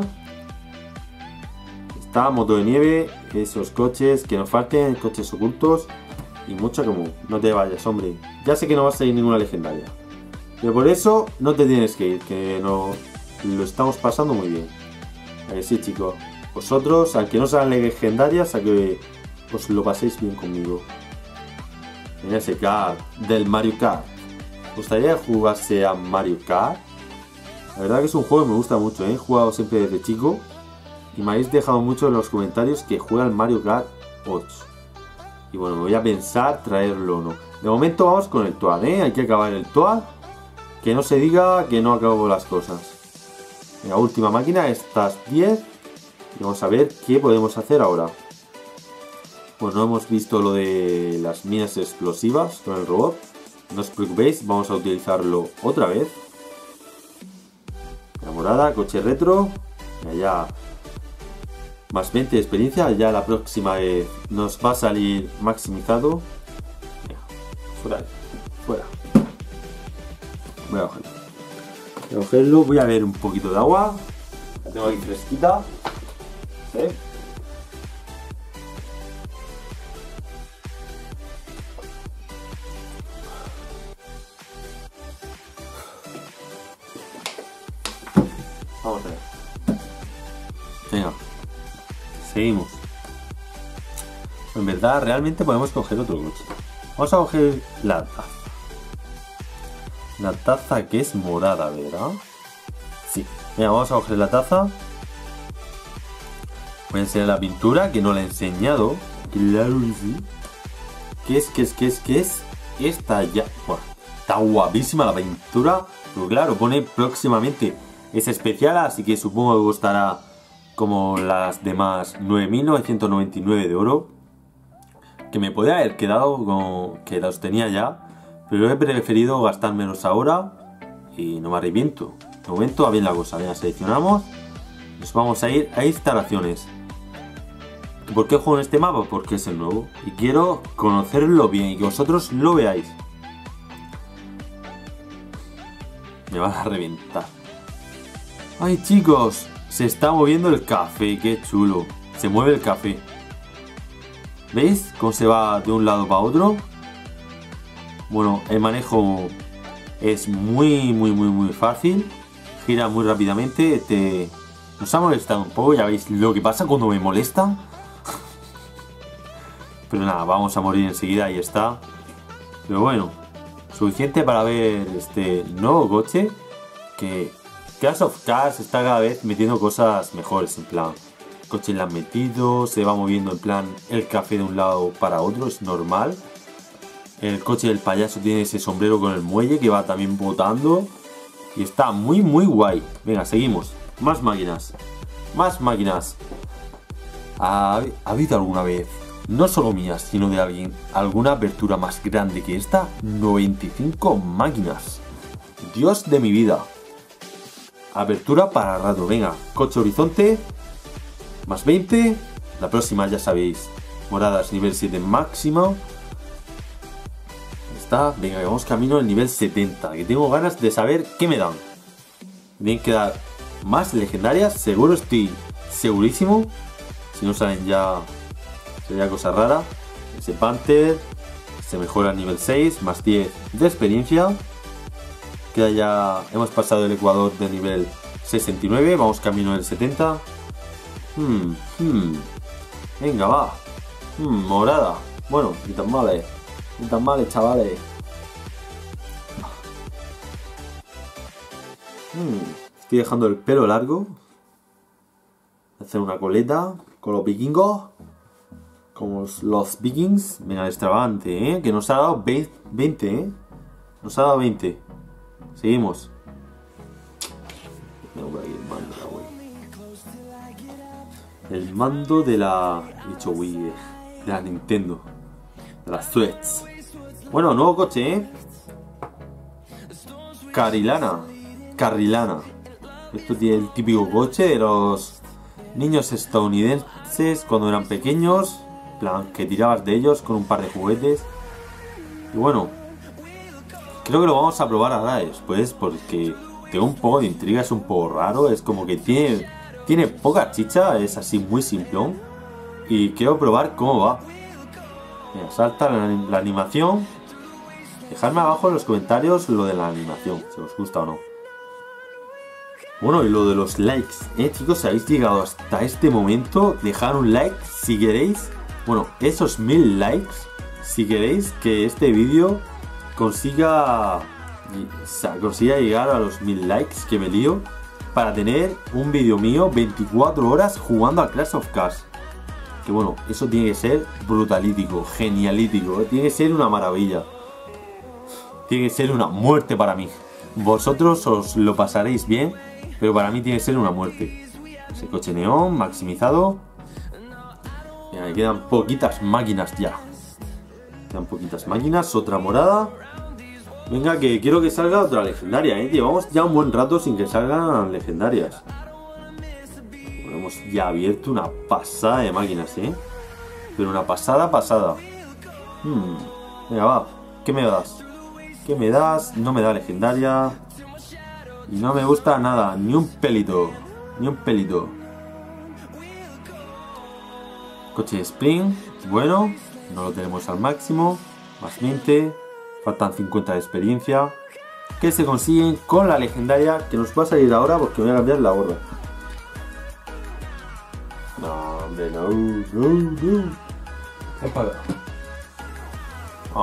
Está moto de nieve. Esos coches que nos falten. Coches ocultos. Y mucho común. No te vayas, hombre. Ya sé que no va a salir ninguna legendaria. Pero por eso no te tienes que ir. Que no, lo estamos pasando muy bien. A que sí, chicos. Vosotros, aunque no sean legendarias, a que os lo paséis bien conmigo. En ese kart del Mario Kart. ¿Os gustaría jugarse a Mario Kart? La verdad que es un juego que me gusta mucho, ¿eh? He jugado siempre desde chico. Y me habéis dejado mucho en los comentarios que juega el Mario Kart ocho. Y bueno, me voy a pensar traerlo o no. De momento vamos con el Toad, ¿eh? Hay que acabar el Toad. Que no se diga que no acabo las cosas. La última máquina, estas diez. Y vamos a ver qué podemos hacer ahora. Pues no hemos visto lo de las minas explosivas con el robot. No os preocupéis, vamos a utilizarlo otra vez. La morada, coche retro. Y allá más veinte de experiencia. Ya la próxima vez nos va a salir maximizado. Mira, fuera, fuera. Voy a cogerlo. Voy a cogerlo, voy a ver un poquito de agua. La tengo aquí fresquita. ¿Eh? Vamos a ver. Venga. Seguimos. En verdad, realmente podemos coger otro coche. Vamos a coger la taza. La taza que es morada, ¿verdad? Sí. Venga, vamos a coger la taza. Voy a enseñar la pintura, que no la he enseñado. Claro que sí. ¿Qué es? ¿Qué es? ¿Qué es? ¿Qué es? Esta ya... Bueno, está guapísima la pintura. Pero claro, pone próximamente. Es especial, así que supongo que costará como las demás nueve mil novecientos noventa y nueve de oro. Que me podría haber quedado con... que los tenía ya. Pero he preferido gastar menos ahora. Y no me arrepiento. De momento va bien la cosa. Venga, seleccionamos. Nos vamos a ir a instalaciones. ¿Por qué juego en este mapa? Porque es el nuevo. Y quiero conocerlo bien y que vosotros lo veáis. Me van a reventar. ¡Ay, chicos! Se está moviendo el café. ¡Qué chulo! Se mueve el café. ¿Veis cómo se va de un lado para otro? Bueno, el manejo es muy, muy, muy, muy fácil. Gira muy rápidamente. Te... Nos ha molestado un poco. Ya veis lo que pasa cuando me molesta. Pero nada, vamos a morir enseguida. Ahí está. Pero bueno, suficiente para ver este nuevo coche. Que Clash of Cars está cada vez metiendo cosas mejores. En plan, el coche le han metido. Se va moviendo en plan el café de un lado para otro. Es normal. El coche del payaso tiene ese sombrero con el muelle que va también botando. Y está muy muy guay. Venga, seguimos. Más máquinas. Más máquinas. ¿Ha, ¿Ha habido alguna vez, no solo mías, sino de alguien, alguna apertura más grande que esta? noventa y cinco máquinas. Dios de mi vida. Apertura para rato. Venga, coche horizonte. Más veinte. La próxima ya sabéis. Moradas nivel siete máximo. Está. Venga, vamos camino al nivel setenta. Que tengo ganas de saber qué me dan. Tienen que dar más legendarias. Seguro, estoy segurísimo. Si no salen ya, sería cosa rara. Ese Panther se mejora a nivel seis, más diez de experiencia. Queda ya, hemos pasado el Ecuador de nivel sesenta y nueve, vamos camino del setenta. Hmm, hmm. Venga, va. Hmm, morada. Bueno, ni tan mal, eh. Ni tan mal, eh, chavales. Hmm. Estoy dejando el pelo largo. Hacer una coleta con los vikingos. Como los vikings. Venga, extravagante, ¿eh? Que nos ha dado veinte, ¿eh? Nos ha dado veinte. Seguimos. Tengo por aquí el mando de la Wii. El mando de la... He dicho Wii, de la Nintendo. De la Switch. Bueno, nuevo coche, ¿eh? Carilana. Carrilana. Esto tiene el típico coche de los niños estadounidenses cuando eran pequeños. En plan, que tirabas de ellos con un par de juguetes. Y bueno, creo que lo vamos a probar ahora después porque tengo un poco de intriga, es un poco raro. Es como que tiene, tiene poca chicha, es así muy simplón. Y quiero probar cómo va. Mira, salta la, la animación. Dejadme abajo en los comentarios lo de la animación, si os gusta o no. Bueno, y lo de los likes, eh chicos, si habéis llegado hasta este momento, dejad un like si queréis. Bueno, esos mil likes, si queréis que este vídeo consiga, o sea, consiga llegar a los mil likes, que me lío, para tener un vídeo mío veinticuatro horas jugando a Clash of Cars. Que bueno, eso tiene que ser brutalítico, genialítico, tiene que ser una maravilla. Tiene que ser una muerte para mí. Vosotros os lo pasaréis bien, pero para mí tiene que ser una muerte. Ese coche neón, maximizado. Mira, me quedan poquitas máquinas ya. Quedan poquitas máquinas, otra morada. Venga, que quiero que salga otra legendaria, ¿eh? Llevamos ya un buen rato sin que salgan legendarias. Bueno, hemos ya abierto una pasada de máquinas, ¿eh? Pero una pasada, pasada. Hmm. Venga, va. ¿Qué me das? ¿Qué me das? No me da legendaria. Y no me gusta nada, ni un pelito. Ni un pelito. Coche de sprint. Bueno, no lo tenemos al máximo. Más veinte. Faltan cincuenta de experiencia. que se consiguen con la legendaria, que nos va a salir ahora porque voy a cambiar la gorra. No, hombre, no, no, no. He pagado. Oh,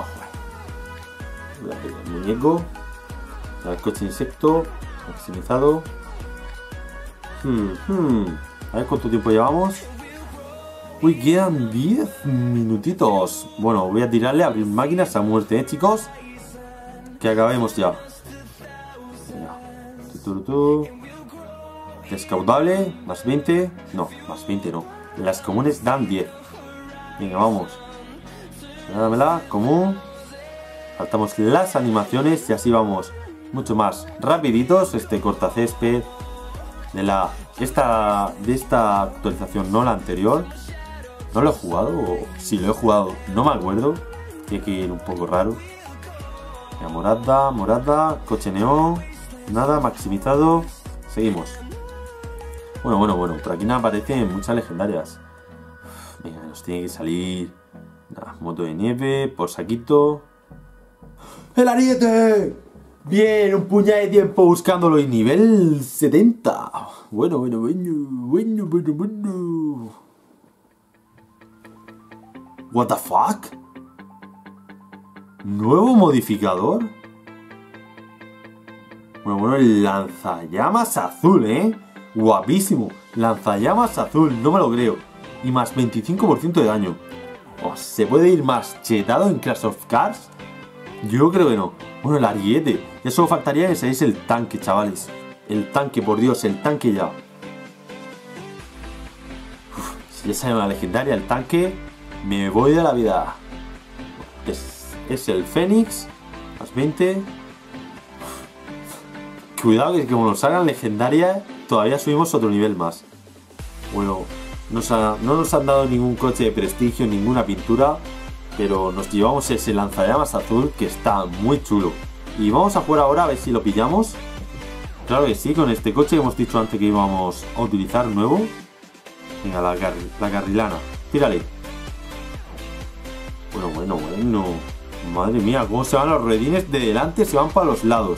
el muñeco. El coche insecto. Maximizado. Hmm, hmm. A ver cuánto tiempo llevamos. Uy, quedan diez minutitos. Bueno, voy a tirarle a abrir máquinas a muerte, ¿eh, chicos? Que acabemos ya. Descaudable, más veinte. No, más veinte no. Las comunes dan diez. Venga, vamos. Dámela, común. Saltamos las animaciones y así vamos mucho más rapiditos. Este cortacésped de la esta de esta actualización, no la anterior. No lo he jugado, o si lo he jugado, no me acuerdo. Tiene que ir un poco raro. Ya, morada, morada, coche neón. Nada, maximizado. Seguimos. Bueno, bueno, bueno. Por aquí no aparecen muchas legendarias. Venga, nos tiene que salir. Nada, moto de nieve, por saquito. ¡El ariete! Bien, un puñado de tiempo buscándolo y nivel setenta. Bueno, bueno, bueno, bueno, bueno, bueno. What the fuck? ¿Nuevo modificador? Bueno, bueno, el lanzallamas azul, ¿eh? Guapísimo. Lanzallamas azul, no me lo creo. Y más veinticinco por ciento de daño. Oh, ¿se puede ir más chetado en Clash of Cars? Yo creo que no. Bueno, el ariete. Ya solo faltaría que seáis el tanque, chavales. El tanque, por Dios, el tanque ya. Uf, si ya sale una legendaria, el tanque, me voy de la vida. Es, es el Fénix. Más veinte. Uf. Cuidado que como nos salgan legendarias, todavía subimos otro nivel más. Bueno, nos ha, no nos han dado ningún coche de prestigio, ninguna pintura. Pero nos llevamos ese lanzallamas azul que está muy chulo. Y vamos a jugar ahora a ver si lo pillamos. Claro que sí, con este coche que hemos dicho antes que íbamos a utilizar nuevo. Venga, la, car la carrilana. Tírale. Bueno, bueno, bueno. Madre mía, cómo se van los ruedines de delante, se van para los lados.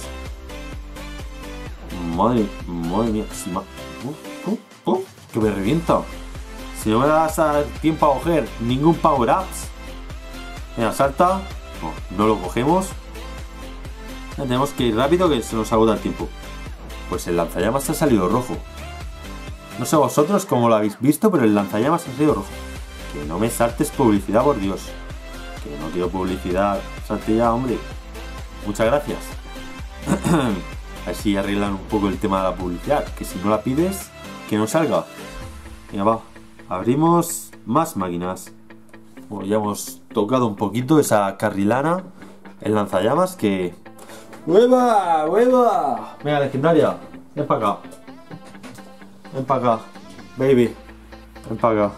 Madre, madre mía. Si ma uh, uh, uh, que me revienta. Si no me das a tiempo a coger ningún power ups. Venga, salta. No, no lo cogemos. Ya tenemos que ir rápido que se nos agota el tiempo. Pues el lanzallamas ha salido rojo. No sé vosotros cómo lo habéis visto, pero el lanzallamas ha salido rojo. Que no me saltes publicidad, por Dios. Que no quiero publicidad. Salte ya, hombre. Muchas gracias. A ver si arreglan un poco el tema de la publicidad. Que si no la pides, que no salga. Venga, va. Abrimos más máquinas. Bueno, ya hemos tocado un poquito esa carrilana. El lanzallamas que... ¡Hueva! ¡Hueva! Venga, legendaria. Ven para acá. Ven para acá. Baby. Ven para acá.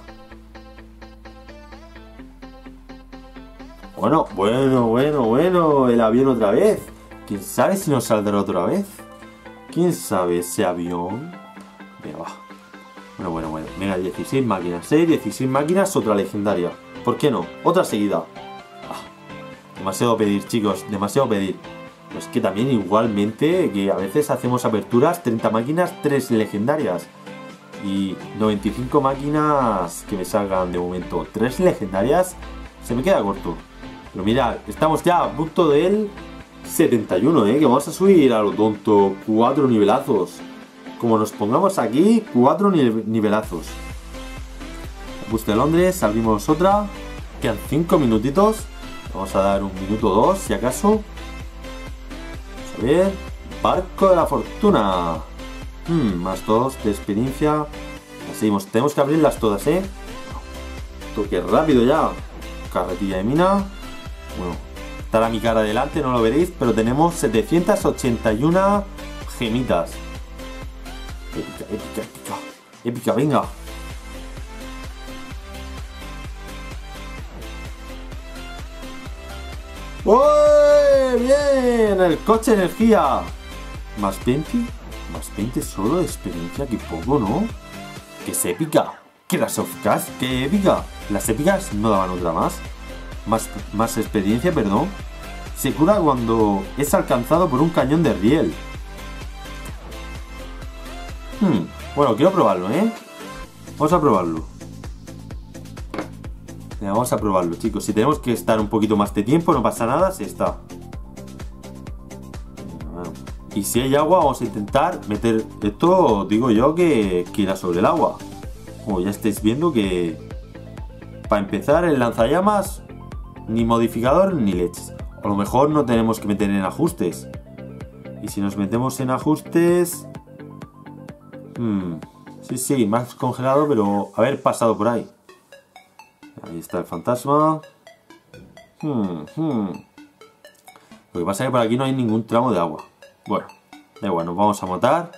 Bueno, bueno, bueno, bueno. El avión otra vez. ¿Quién sabe si nos saldrá otra vez? ¿Quién sabe ese avión? Venga, va. Bueno, bueno, bueno. Venga, dieciséis máquinas, ¿eh? dieciséis máquinas, otra legendaria. ¿Por qué no? Otra seguida. Ah, demasiado pedir, chicos. Demasiado pedir. Pues que también igualmente, que a veces hacemos aperturas, treinta máquinas, tres legendarias. Y noventa y cinco máquinas que me salgan de momento. tres legendarias, se me queda corto. Pero mira, estamos ya a punto del setenta y uno, ¿eh? Que vamos a subir a lo tonto cuatro nivelazos. Como nos pongamos aquí, cuatro nivelazos. Bus de Londres, abrimos otra. Quedan cinco minutitos. Vamos a dar un minuto o dos, si acaso. Vamos a ver. Barco de la Fortuna. Hmm, más dos de experiencia. Seguimos. Tenemos que abrirlas todas, ¿eh? Toque rápido ya. Carretilla de mina. Bueno, estará mi cara delante, no lo veréis. Pero tenemos setecientas ochenta y una gemitas. Épica, épica, épica. Épica, venga. ¡Uy! ¡Bien! El coche de energía. Más veinte. Más veinte solo de experiencia. Que poco, ¿no? Que es épica. Que las of Cars, que épica. Las épicas no daban otra más. Más, más experiencia, perdón. se cura cuando es alcanzado por un cañón de riel. Hmm, bueno, quiero probarlo, ¿eh? Vamos a probarlo. Venga, vamos a probarlo, chicos. Si tenemos que estar un poquito más de tiempo, no pasa nada, se está. Y si hay agua, vamos a intentar meter esto, digo yo, que, que irá sobre el agua. Como ya estáis viendo que... Para empezar, el lanzallamas, ni modificador ni leches. A lo mejor no tenemos que meter en ajustes. Y si nos metemos en ajustes... Hmm, sí, sí, más congelado, pero haber pasado por ahí. Ahí está el fantasma. Hmm, hmm. Lo que pasa es que por aquí no hay ningún tramo de agua. Bueno, da igual, nos vamos a matar.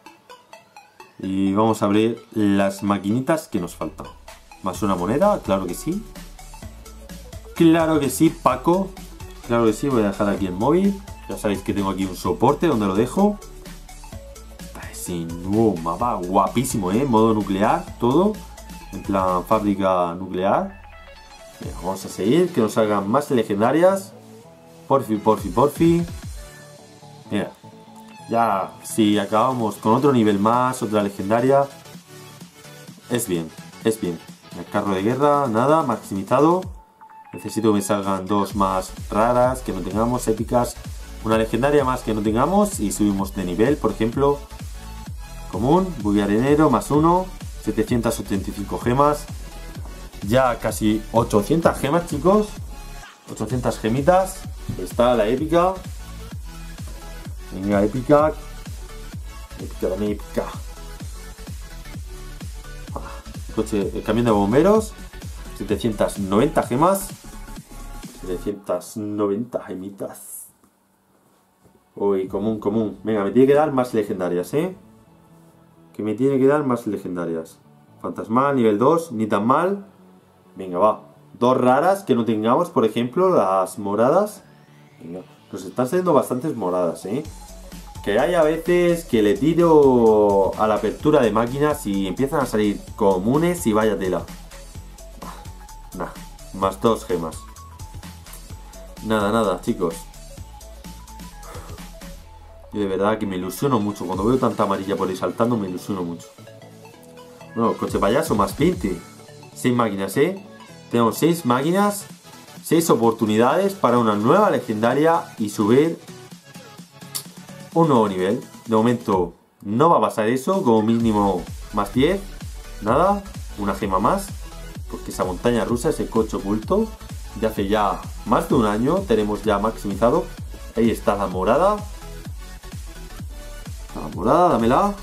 Y vamos a abrir las maquinitas que nos faltan. Más una moneda, claro que sí. Claro que sí, Paco. Claro que sí, voy a dejar aquí el móvil. Ya sabéis que tengo aquí un soporte donde lo dejo. Sí, nuevo mapa, guapísimo, ¿eh? Modo nuclear, todo. En plan fábrica nuclear. Bien, vamos a seguir, que nos salgan más legendarias. Porfi, porfi, porfi. Mira, ya si acabamos con otro nivel más, otra legendaria. Es bien, es bien. El carro de guerra, nada, maximizado. Necesito que me salgan dos más raras que no tengamos, épicas. Una legendaria más que no tengamos y subimos de nivel, por ejemplo. Común, bugue arenero, más uno. setecientas ochenta y cinco gemas. Ya casi ochocientas gemas, chicos. ochocientas gemitas. Está la épica. Venga, épica. Épica, dame épica. Coche, el camión de bomberos. setecientas noventa gemas. setecientas noventa gemitas. Uy, común, común. Venga, me tiene que dar más legendarias, ¿eh? Que me tiene que dar más legendarias. Fantasmal, nivel dos, ni tan mal. Venga, va. Dos raras que no tengamos, por ejemplo, las moradas. Venga, nos están saliendo bastantes moradas, ¿eh? Que hay a veces que le tiro a la apertura de máquinas y empiezan a salir comunes y vaya tela. Nah, más dos gemas. Nada, nada, chicos. Yo de verdad que me ilusiono mucho. Cuando veo tanta amarilla por ahí saltando, me ilusiono mucho. Bueno, coche payaso más veinte. seis máquinas, ¿eh? Tenemos seis máquinas, seis oportunidades para una nueva legendaria y subir un nuevo nivel. De momento no va a pasar eso, como mínimo más diez. Nada, una gema más. Porque esa montaña rusa, ese coche oculto, de hace ya más de un año, tenemos ya maximizado. Ahí está la morada. La morada, dámela.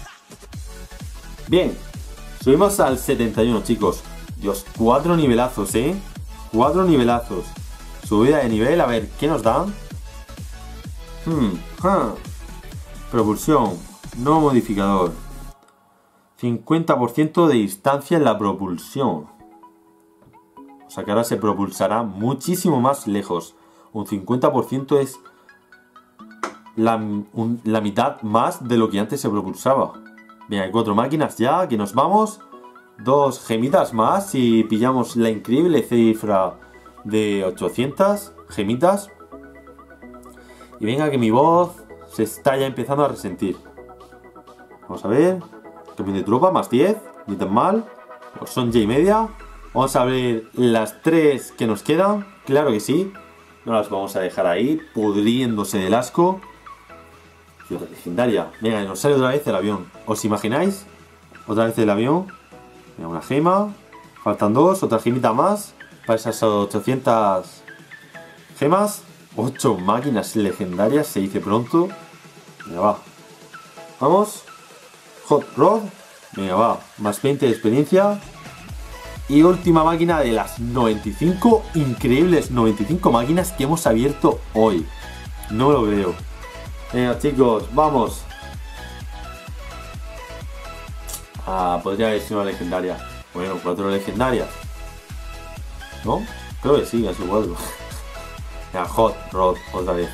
Bien, subimos al setenta y uno, chicos. Dios, cuatro nivelazos, ¿eh? Cuatro nivelazos. Subida de nivel, a ver, ¿qué nos dan? Hmm, huh. Propulsión, no modificador. cincuenta por ciento de distancia en la propulsión. O sea que ahora se propulsará muchísimo más lejos. Un cincuenta por ciento es la, un, la mitad más de lo que antes se propulsaba. Bien, hay cuatro máquinas ya, que nos vamos. Dos gemitas más y pillamos la increíble cifra de ochocientas gemitas. Y venga que mi voz se está ya empezando a resentir. Vamos a ver. Cambio de tropa, más diez. Ni tan mal. Son ya y media. Vamos a abrir las tres que nos quedan. Claro que sí. No las vamos a dejar ahí, pudriéndose del asco. Y otra legendaria. Venga, nos sale otra vez el avión. ¿Os imagináis? Otra vez el avión. Mira, una gema. Faltan dos. Otra gemita más. Para esas ochocientas gemas. ocho máquinas legendarias. Se dice pronto. Venga, va. Vamos. Hot Rod. Venga, va. Más veinte de experiencia. Y última máquina de las noventa y cinco increíbles noventa y cinco máquinas que hemos abierto hoy. No lo creo. Venga, chicos, vamos. Ah, podría haber sido una legendaria. Bueno, cuatro legendarias. ¿No? Creo que sí, casi cuatro. Venga, Hot Rod, otra vez.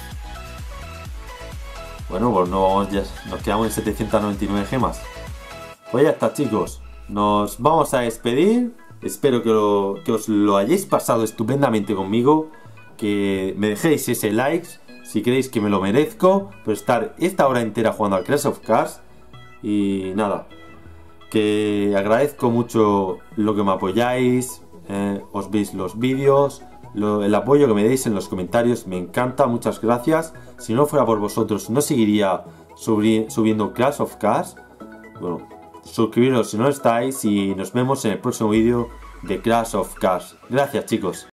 Bueno, pues no vamos, ya nos quedamos en setecientas noventa y nueve gemas. Pues ya está, chicos. Nos vamos a despedir. Espero que, lo, que os lo hayáis pasado estupendamente conmigo. Que que me dejéis ese like si creéis que me lo merezco por estar esta hora entera jugando al Clash of Clans. Y nada, que agradezco mucho lo que me apoyáis, eh, os veis los vídeos, lo, el apoyo que me deis en los comentarios, me encanta, muchas gracias. Si no fuera por vosotros no seguiría subi subiendo Clash of Clans. Bueno, suscribiros si no estáis y nos vemos en el próximo vídeo de Clash of Clans. Gracias, chicos.